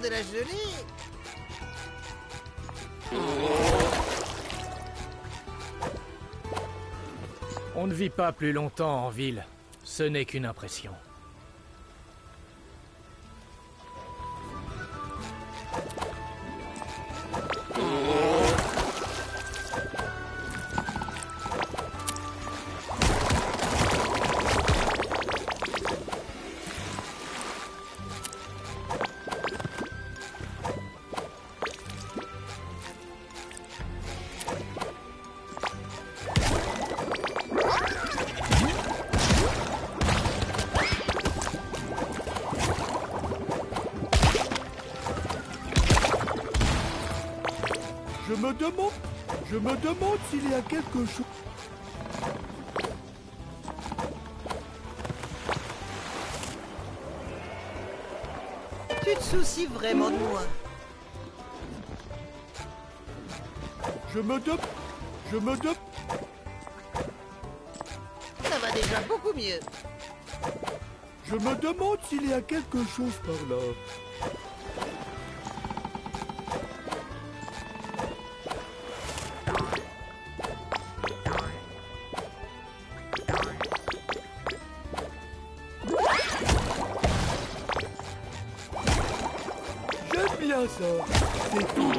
de la gelée. On ne vit pas plus longtemps en ville. Ce n'est qu'une impression. Je me demande s'il y a quelque chose. Tu te soucies vraiment de moi? Je me demande. Ça va déjà beaucoup mieux. Je me demande s'il y a quelque chose par là. Ça, c'est tout.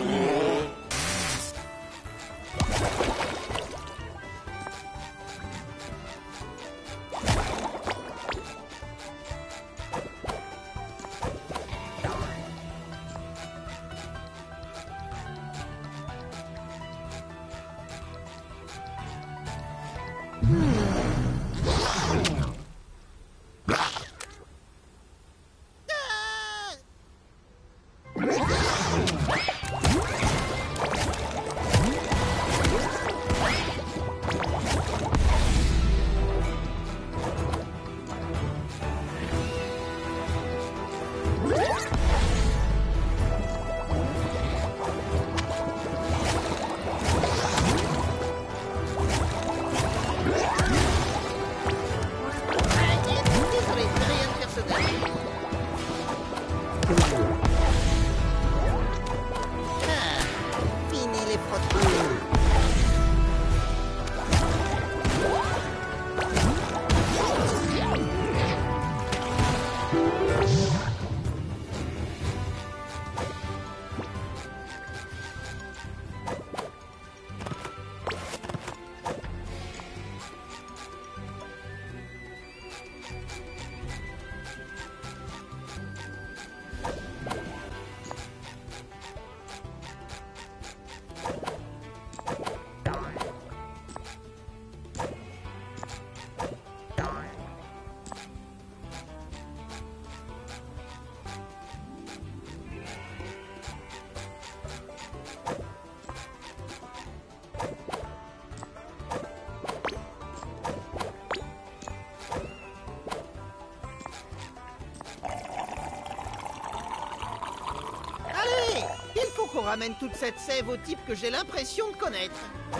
Qu'on ramène toute cette sève au type que j'ai l'impression de connaître.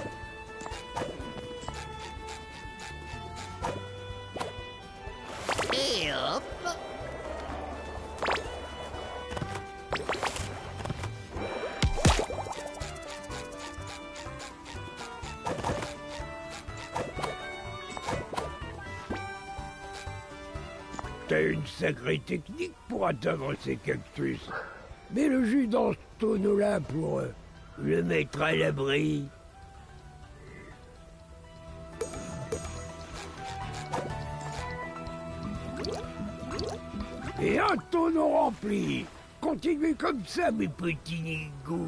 Et hop. T'as une sacrée technique pour atteindre ces cactus. Mets le jus dans ce tonneau-là pour le mettre à l'abri. Et un tonneau rempli. Continuez comme ça, mes petits nigous.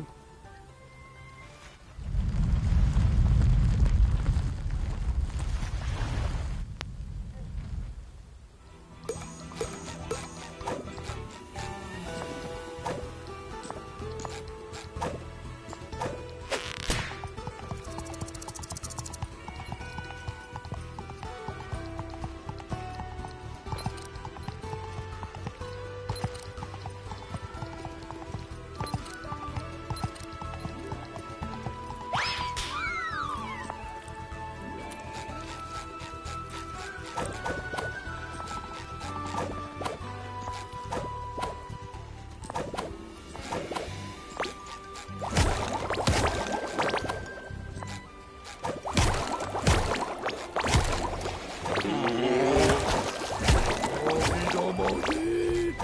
vite.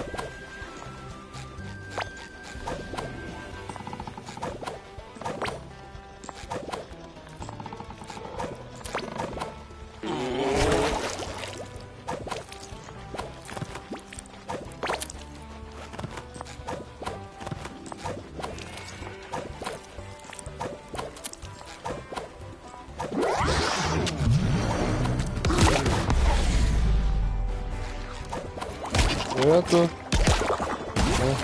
Voilà toi. Ouais.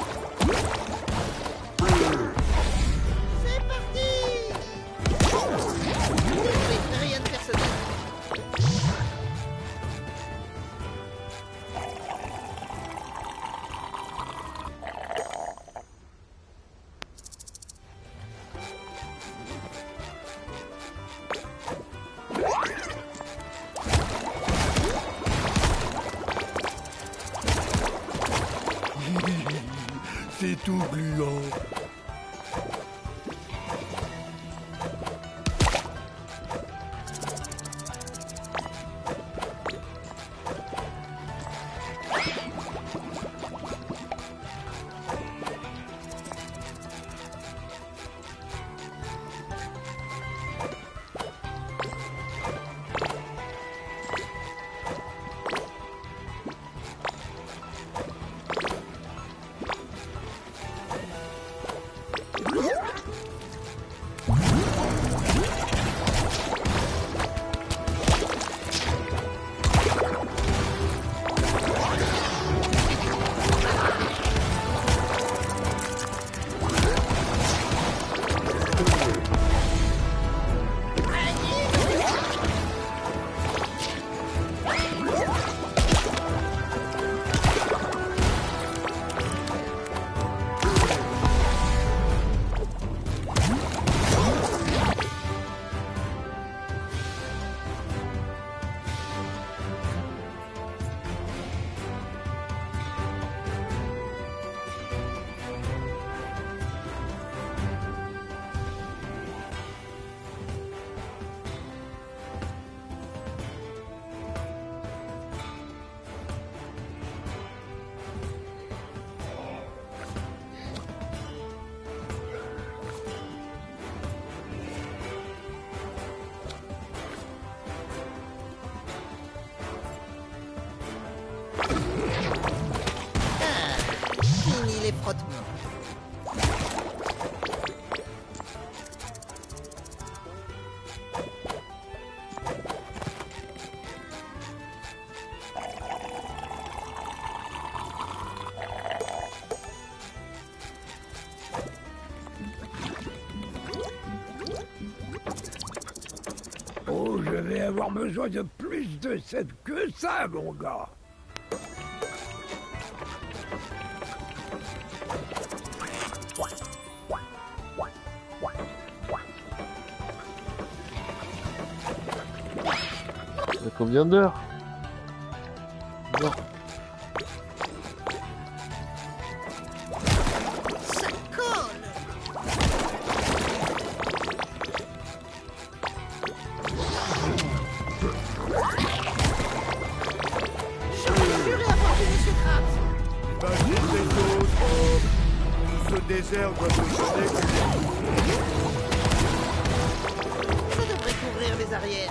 C'est parti. Oui, rien de personnel. C'est tout gluant. Fini les frottements. Oh, je vais avoir besoin de plus de sève que ça, mon gars. Il y a combien d'heures? Non. Ça colle. J'aurais juré avoir vu Monsieur Krabs. Imagine les autres, Tout ce désert doit se donner Ça devrait couvrir les arrières.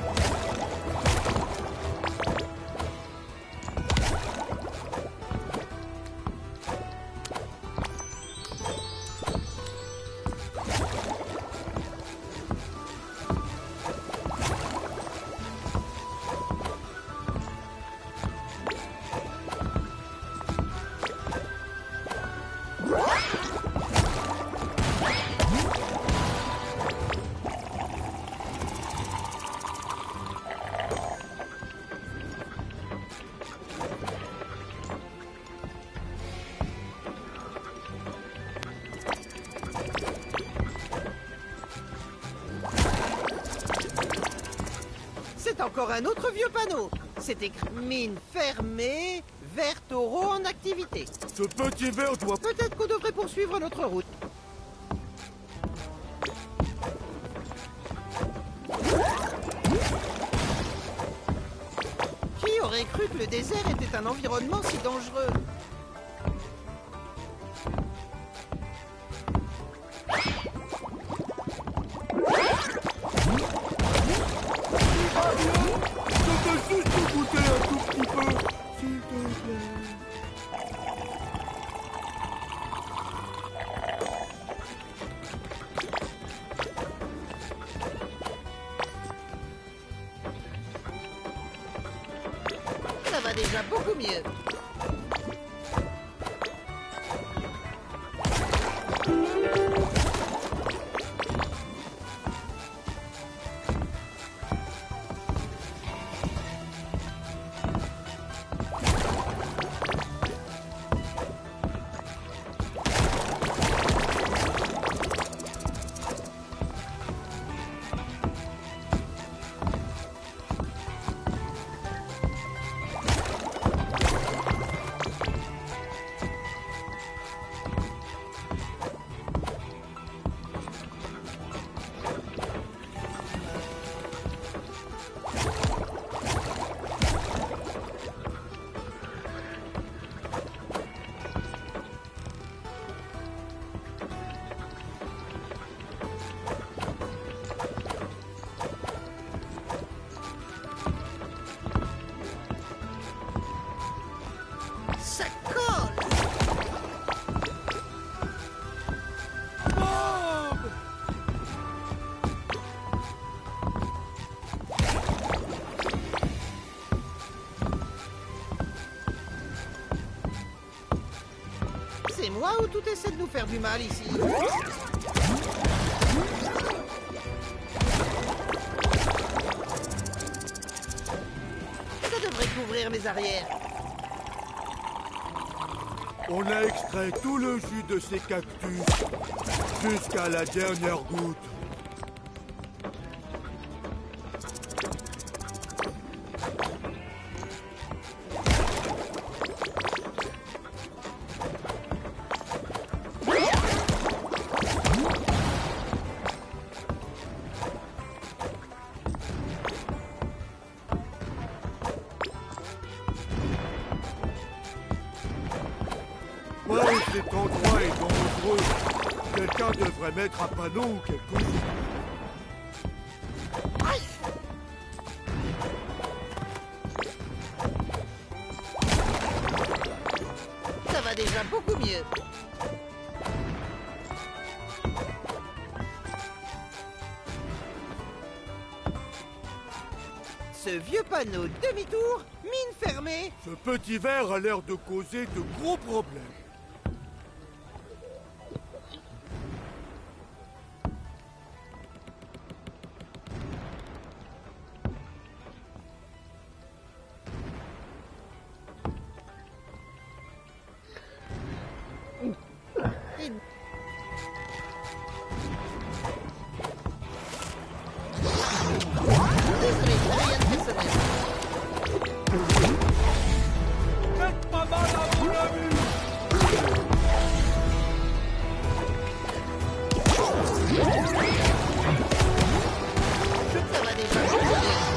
C'est encore un autre vieux panneau. C'est écrit mine fermée, vert taureau en activité. Ce petit verre doit... Peut-être qu'on devrait poursuivre notre route. Kyo, J'aurais cru que le désert était un environnement si dangereux. Je peux juste goûter un tout petit peu, s'il te plaît. Ça va déjà beaucoup mieux. Ça colle! Bob! C'est moi ou tout essaie de nous faire du mal ici? Ça devrait couvrir mes arrières. On a extrait tout le jus de ces cactus jusqu'à la dernière goutte. Ouais, cet endroit est dangereux. Quelqu'un devrait mettre un panneau ou quelque chose. Ça va déjà beaucoup mieux. Ce vieux panneau demi-tour, mine fermée. Ce petit verre a l'air de causer de gros problèmes. Faites pas mal à mon ami! Ça va déjà.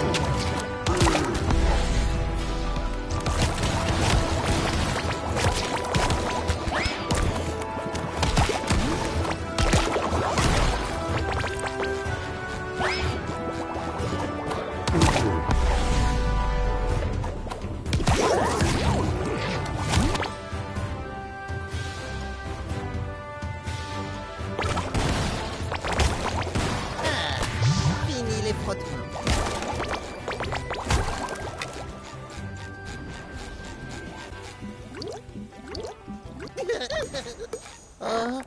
Fini les frottements. Oh.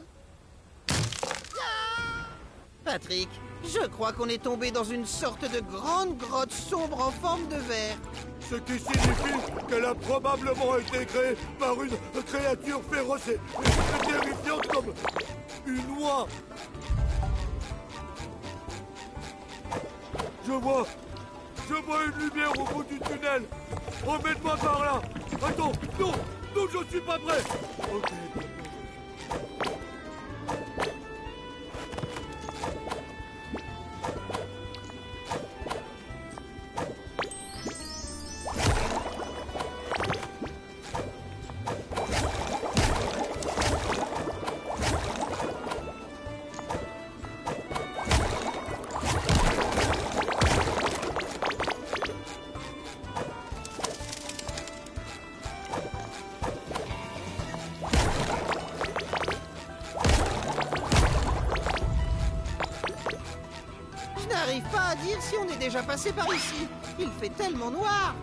Patrick, je crois qu'on est tombé dans une sorte de grande grotte sombre en forme de verre. Ce qui signifie qu'elle a probablement été créée par une créature féroce et terrifiante comme une oie. Je vois une lumière au bout du tunnel. Emmène-moi par là. Attends, non, je suis pas prêt. Ok. dire si on est déjà passé par ici. Il fait tellement noir.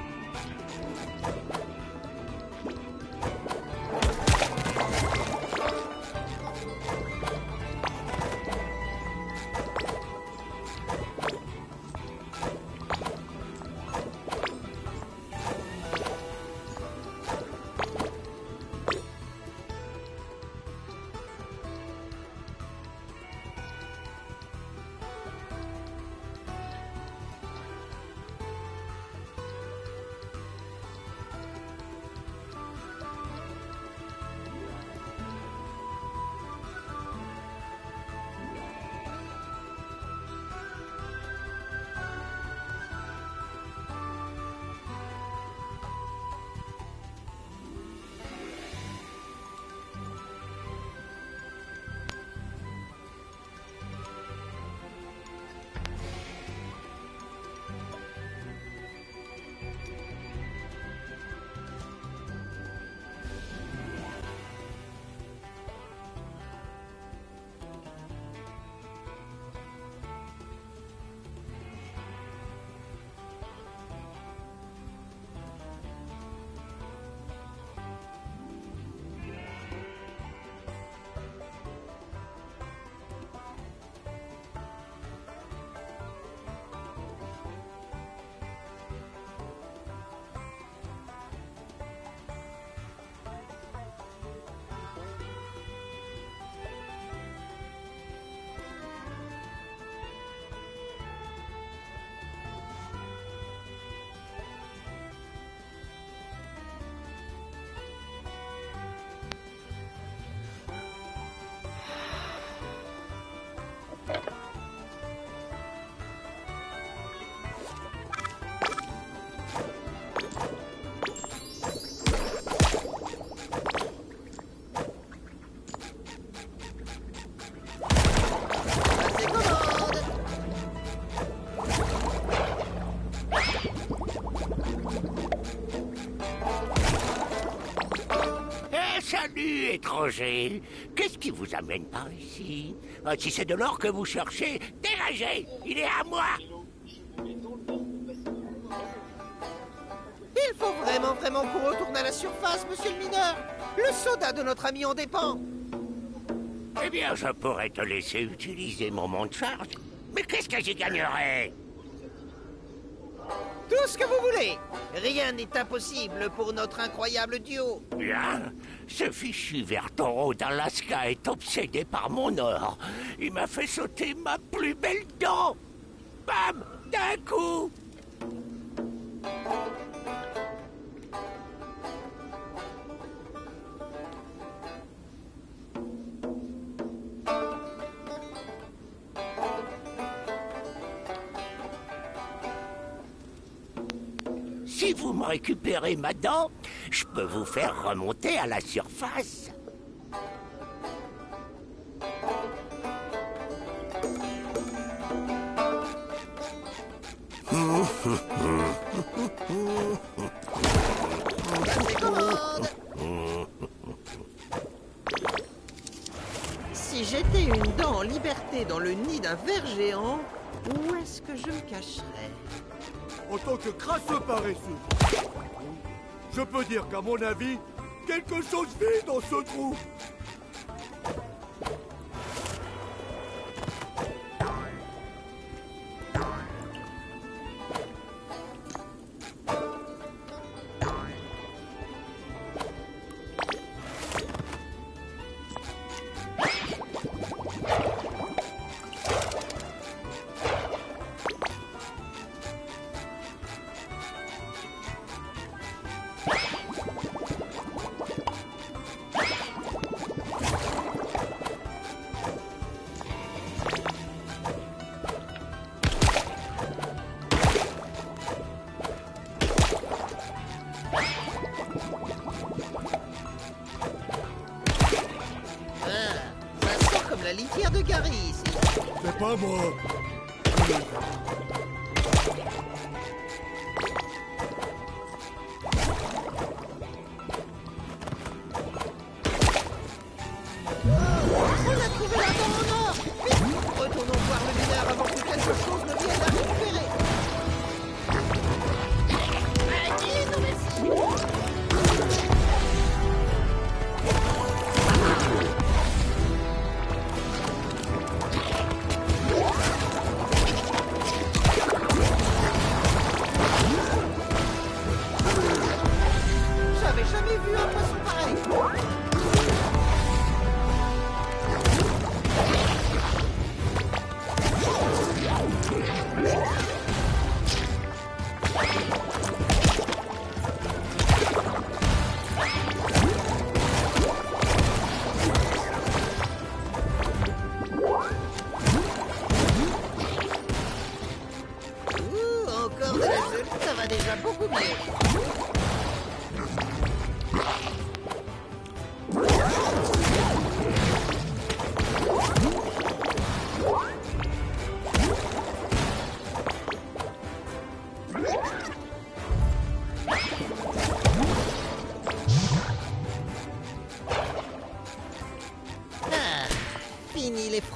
Salut, étranger. Qu'est-ce qui vous amène par ici? Si c'est de l'or que vous cherchez, dégagez. Il est à moi. Il faut vraiment qu'on retourne à la surface, monsieur le mineur. Le soda de notre ami en dépend. Eh bien, je pourrais te laisser utiliser mon monte-charge. Mais qu'est-ce que j'y gagnerais? Tout ce que vous voulez. Rien n'est impossible pour notre incroyable duo. Bien. Ce fichu vert taureau d'Alaska est obsédé par mon or. Il m'a fait sauter ma plus belle dent. Bam! D'un coup. Si vous me récupérez ma dent, je peux vous faire remonter à la surface. Si j'étais une dent en liberté dans le nid d'un ver géant, où est-ce que je me cacherais? En tant que crasseux paresseux, je peux dire qu'à mon avis, quelque chose vit dans ce trou. La litière de Gary ici. C'est pas moi. On a trouvé la dent en or. Vite, retournons voir le mineur avant que quelque chose ne vienne à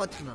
frottement.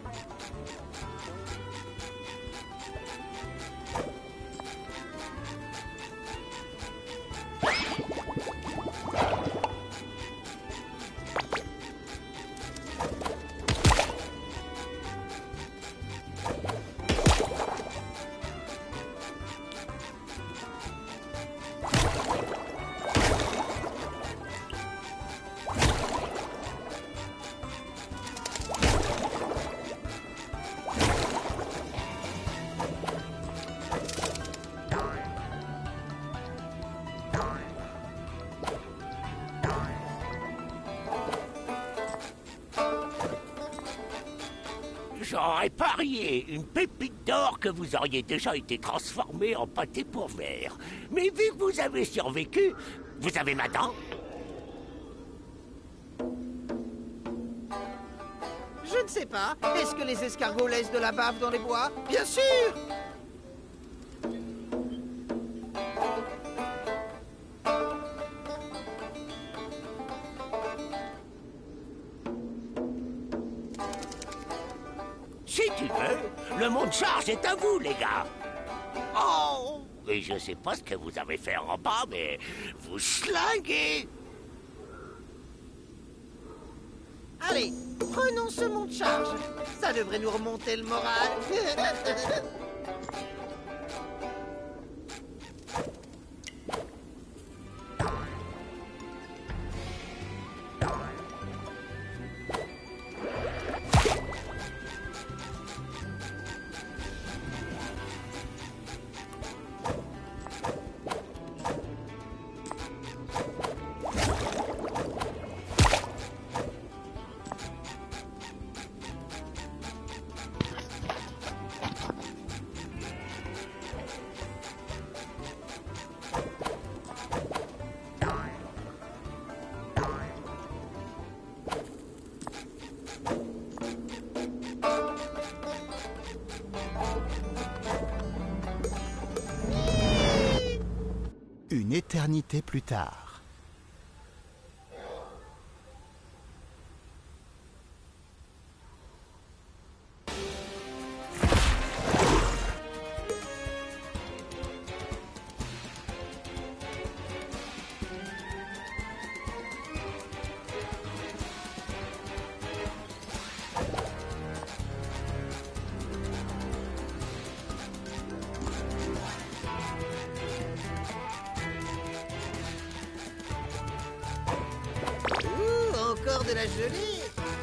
J'aurais parié une pépite d'or que vous auriez déjà été transformé en pâté pour verre. Mais vu que vous avez survécu, vous avez ma dent? Je ne sais pas. Est-ce que les escargots laissent de la bave dans les bois? Bien sûr! Si tu veux, le monde charge est à vous, les gars. Oh! Et je sais pas ce que vous avez fait en bas, mais vous schlinguez. Allez, prenons ce monte charge. Ça devrait nous remonter le moral. Une éternité plus tard. Encore de la gelée.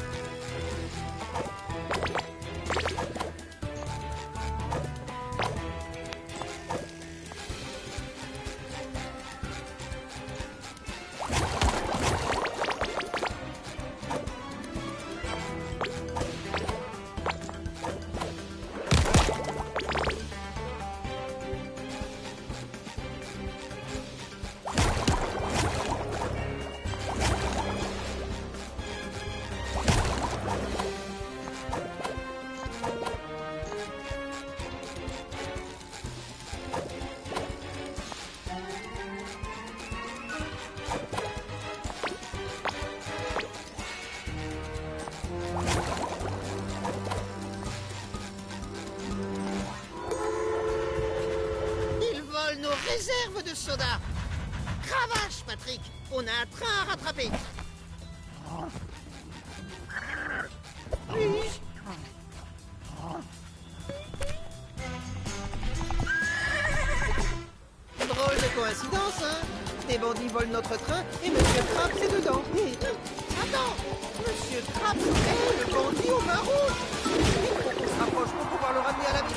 Réserve de soda. Cravache, Patrick. On a un train à rattraper. Drôle de coïncidence, hein? Des bandits volent notre train et Monsieur Krabs est dedans. Attends, Monsieur Krabs est le bandit au main rouge. Il faut qu'on se rapproche pour pouvoir le ramener à la vie.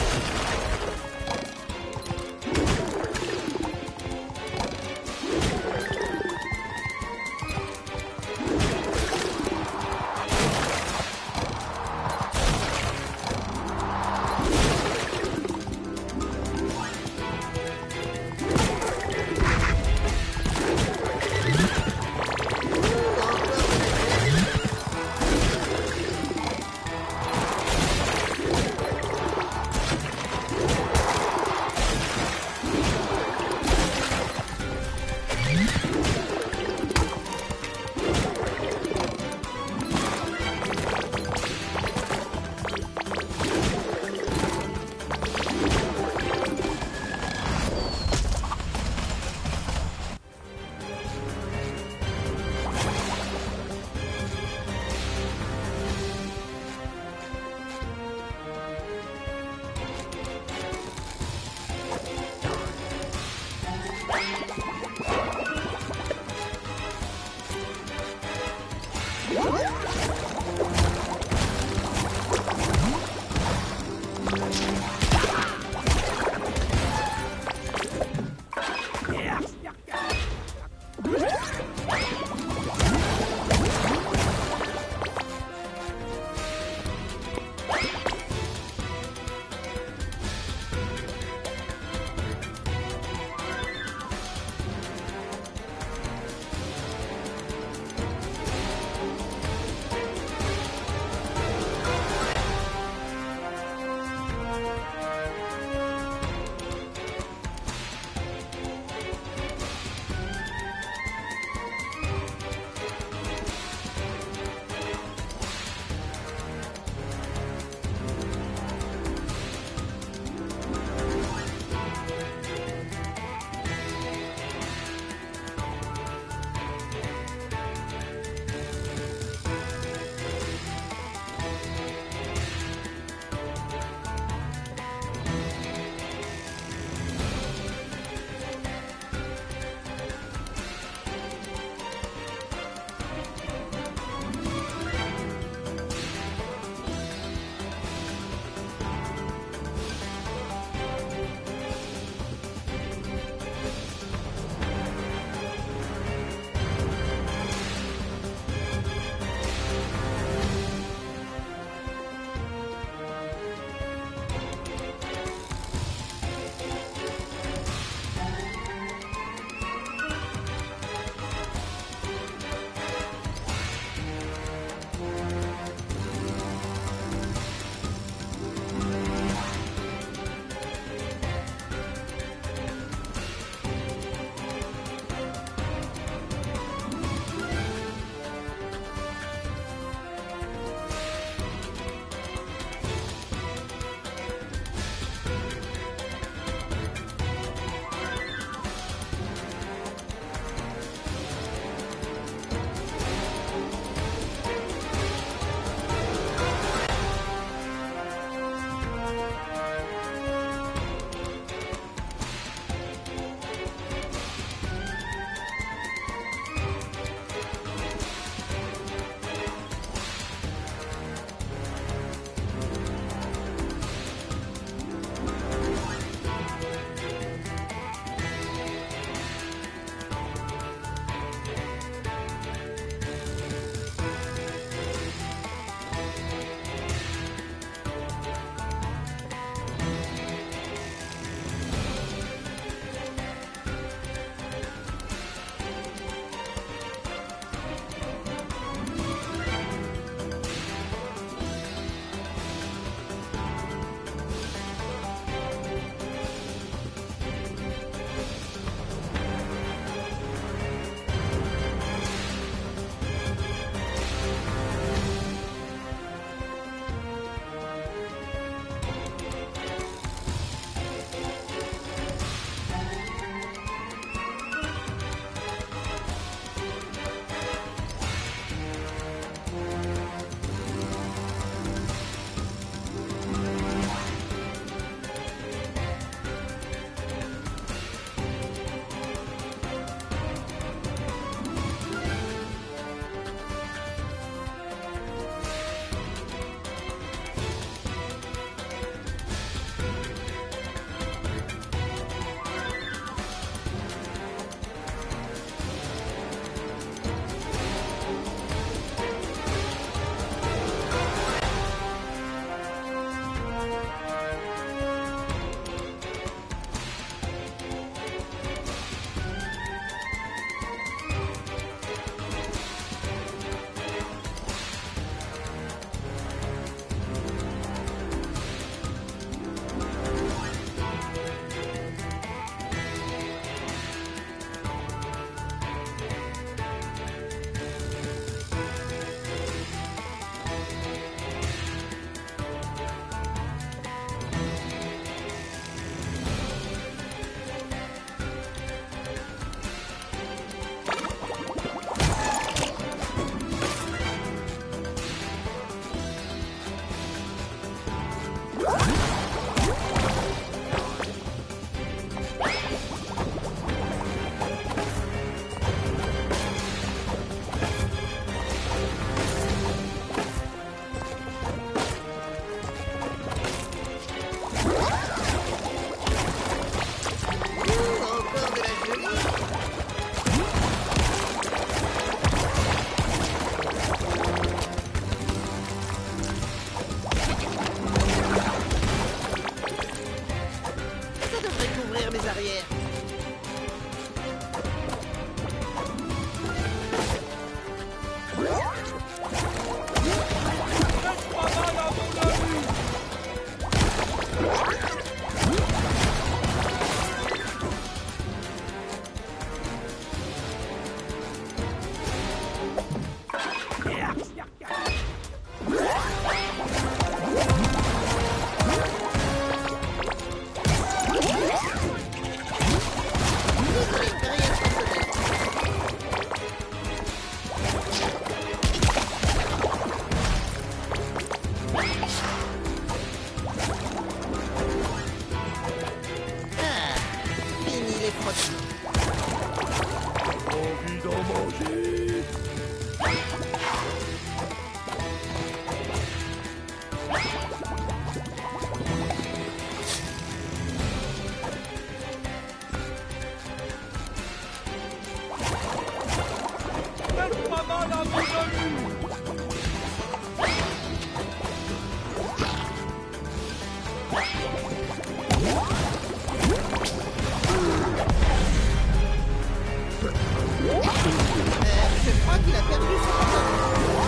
vous en mangez. Faites-moi mal à vos amis. Je crois qu'il a perdu son pantalon.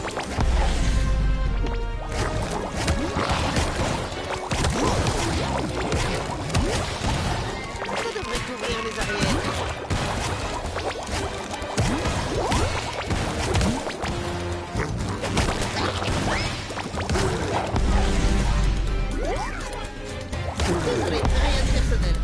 Ça devrait couvrir les arrières. Désolé, rien de personnel.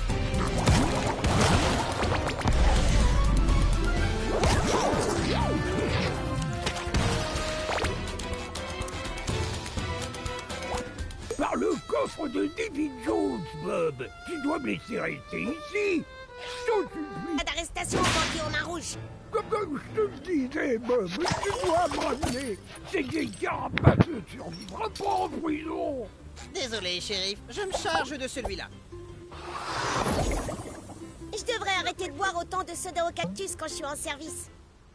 Par le coffre de David Jones, Bob. Tu dois me laisser rester ici. Je t'en supplie. Pas d'arrestation, bandit aux mains rouges. Comme je te le disais, Bob, tu dois me ramener. C'est des carapaces ne survivra pas en prison. Désolé, shérif, je me charge de celui-là. Je devrais arrêter de boire autant de soda au cactus quand je suis en service.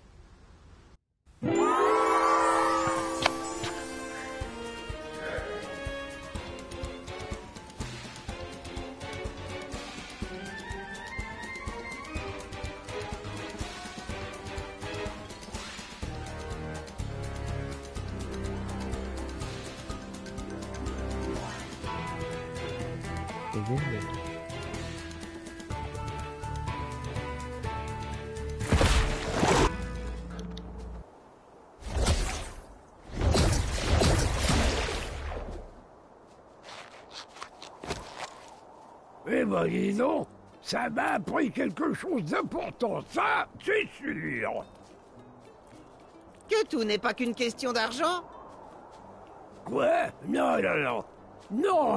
Eh ben dis donc, ça m'a appris quelque chose d'important, ça, c'est sûr. Que tout n'est pas qu'une question d'argent? Quoi? Non, non, non. Non.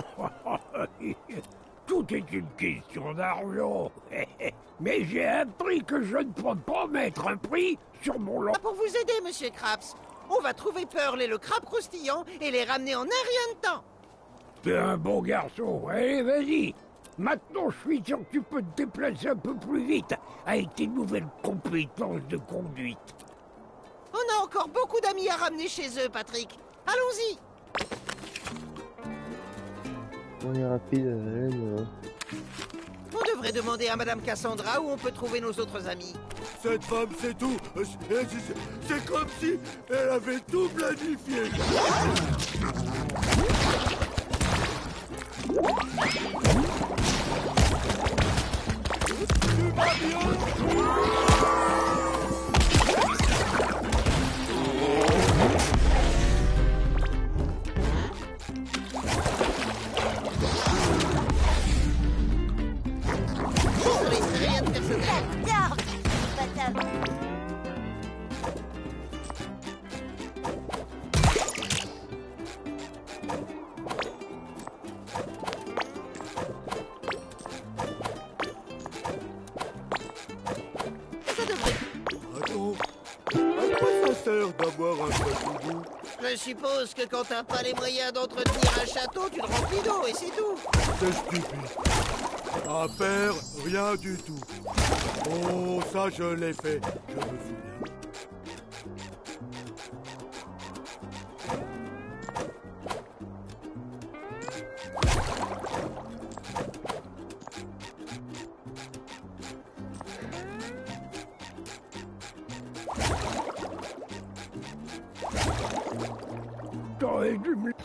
Tout est une question d'argent. Mais j'ai appris que je ne peux pas mettre un prix sur mon long... Pour vous aider, monsieur Craps, on va trouver Pearl et le crabe croustillant et les ramener en un rien de temps. T'es un bon garçon. Allez, vas-y. Maintenant, je suis sûr que tu peux te déplacer un peu plus vite avec tes nouvelles compétences de conduite. On a encore beaucoup d'amis à ramener chez eux, Patrick. Allons-y. On est rapide, On devrait demander à Madame Cassandra où on peut trouver nos autres amis. Cette femme, c'est tout. C'est comme si elle avait tout planifié. Tu vas bien? Rien de personnel. J'adore Bottom. Attends, à quoi ça sert d'avoir un château? Je suppose que quand t'as pas les moyens d'entretenir un château, tu le remplis d'eau et c'est tout. C'est stupide. À faire, rien du tout. Oh, ça je l'ai fait, je me souviens. T'aurais dû me...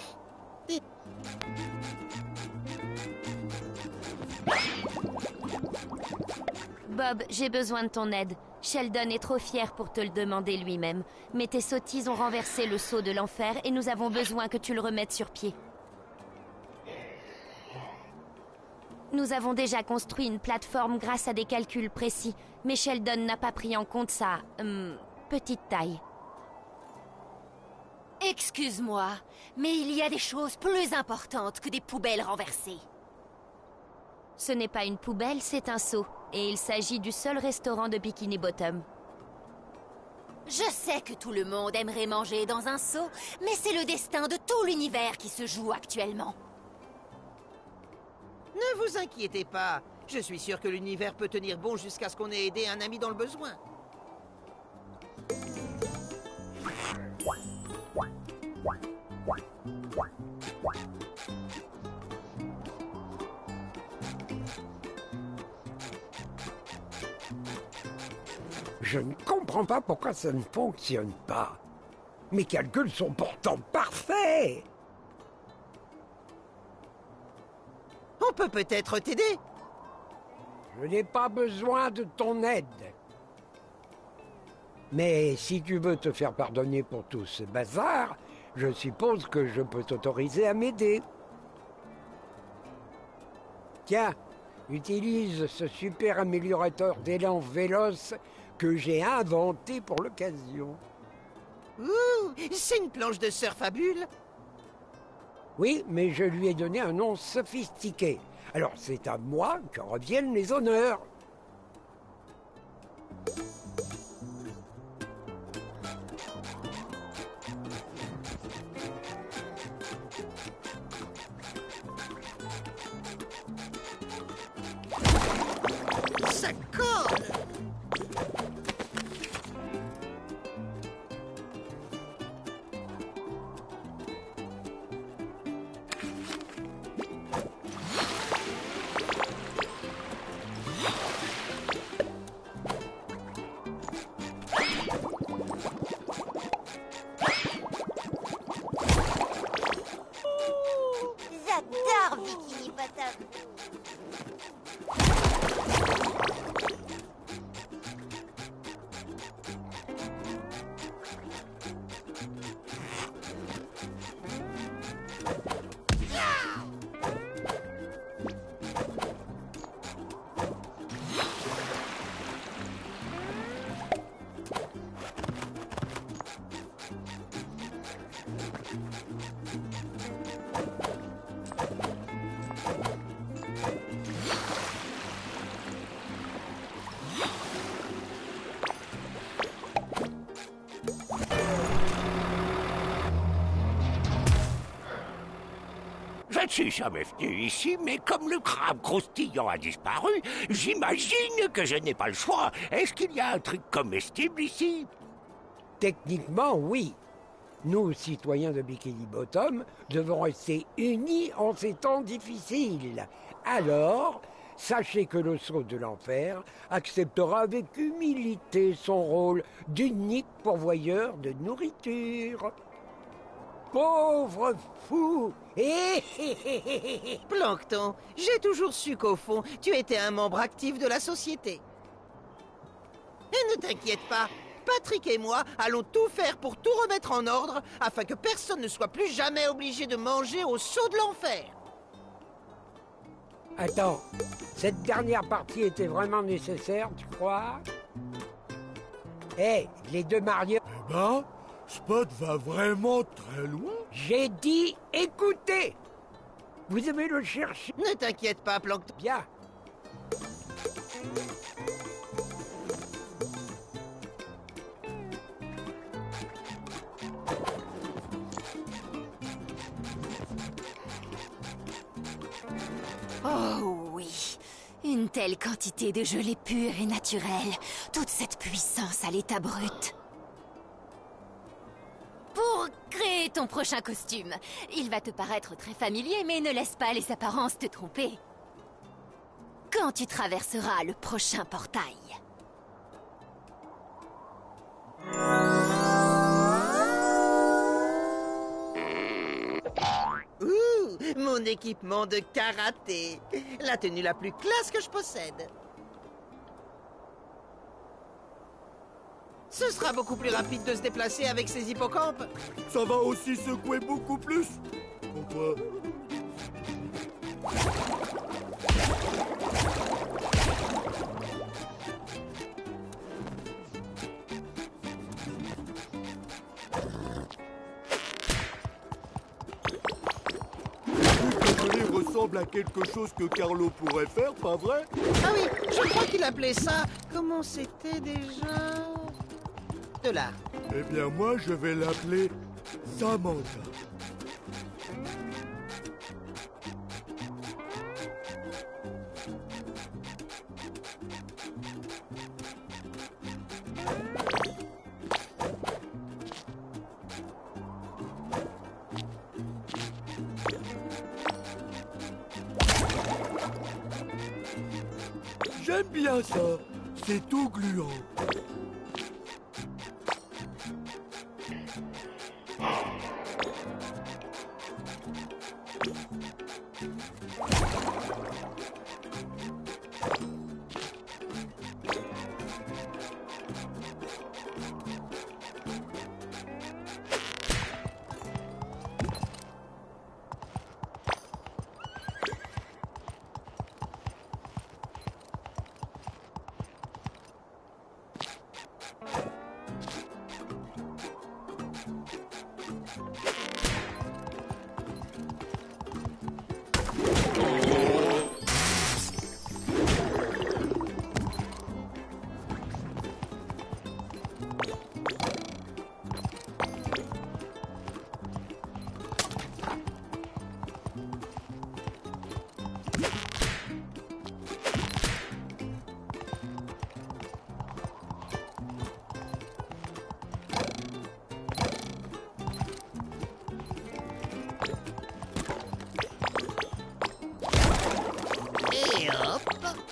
Bob, j'ai besoin de ton aide. Sheldon est trop fier pour te le demander lui-même. Mais tes sottises ont renversé le seau de l'enfer et nous avons besoin que tu le remettes sur pied. Nous avons déjà construit une plateforme grâce à des calculs précis, mais Sheldon n'a pas pris en compte sa... petite taille. Excuse-moi, mais il y a des choses plus importantes que des poubelles renversées. Ce n'est pas une poubelle, c'est un seau. Et il s'agit du seul restaurant de Bikini Bottom. Je sais que tout le monde aimerait manger dans un seau, mais c'est le destin de tout l'univers qui se joue actuellement. Ne vous inquiétez pas. Je suis sûr que l'univers peut tenir bon jusqu'à ce qu'on ait aidé un ami dans le besoin. Je ne comprends pas pourquoi ça ne fonctionne pas. Mes calculs sont pourtant parfaits. On peut peut-être t'aider. Je n'ai pas besoin de ton aide. Mais si tu veux te faire pardonner pour tout ce bazar, je suppose que je peux t'autoriser à m'aider. Tiens, utilise ce super améliorateur d'élan véloce que j'ai inventé pour l'occasion. Ouh, c'est une planche de surf à bulles. Oui, mais je lui ai donné un nom sophistiqué. Alors c'est à moi que reviennent les honneurs. Ça colle. J'adore Bikini Bottom. Je ne suis jamais venu ici, mais comme le crabe croustillant a disparu, j'imagine que je n'ai pas le choix. Est-ce qu'il y a un truc comestible ici? Techniquement, oui. Nous, citoyens de Bikini Bottom, devons rester unis en ces temps difficiles. Alors, sachez que le sceau de l'enfer acceptera avec humilité son rôle d'unique pourvoyeur de nourriture. Pauvre fou! Plancton, j'ai toujours su qu'au fond, tu étais un membre actif de la société. Et ne t'inquiète pas, Patrick et moi allons tout faire pour tout remettre en ordre afin que personne ne soit plus jamais obligé de manger au seau de l'enfer. Attends, cette dernière partie était vraiment nécessaire, tu crois? Hé, les deux mariés... Eh ben, Spot va vraiment très loin. J'ai dit écoutez. Vous aimez le chercher? Ne t'inquiète pas, Plancton. Bien. Oh oui, une telle quantité de gelée pure et naturelle, toute cette puissance à l'état brut. Pour créer ton prochain costume, il va te paraître très familier, mais ne laisse pas les apparences te tromper. Quand tu traverseras le prochain portail. Ouh, mon équipement de karaté. La tenue la plus classe que je possède. Ce sera beaucoup plus rapide de se déplacer avec ces hippocampes. Ça va aussi secouer beaucoup plus. Pourquoi? Ressemble à quelque chose que Carlo pourrait faire, pas vrai? Ah oui, je crois qu'il appelait ça... Comment c'était déjà? porte-la. Eh bien, moi, je vais l'appeler Samantha. J'aime bien ça. C'est tout gluant. Et hop.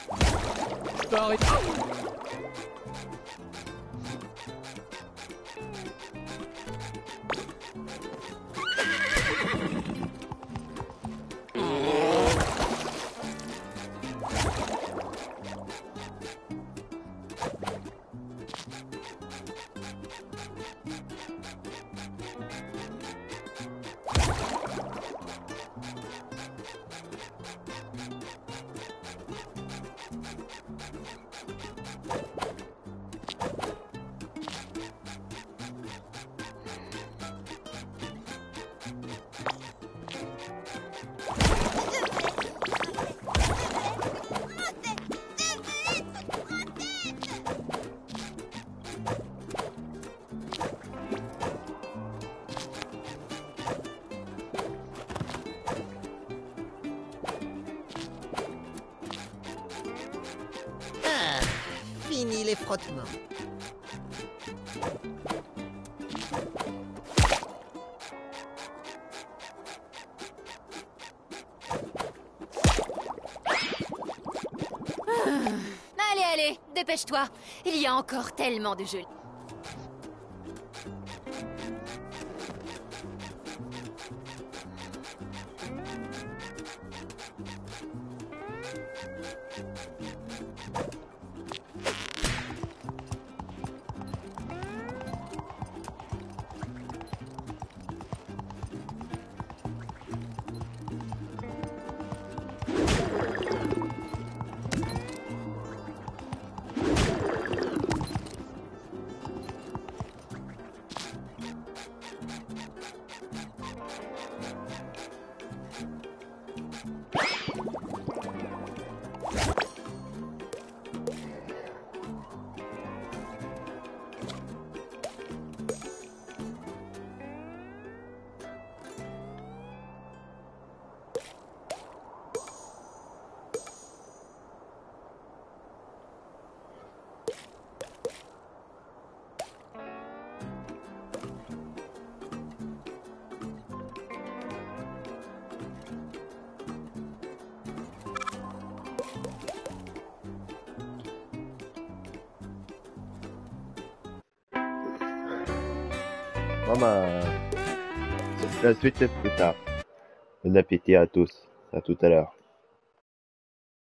Ah, fini les frottements. Allez, allez, dépêche-toi. Il y a encore tellement de jeux. Maman, la suite est plus tard. Bon appétit à tous. À tout à l'heure.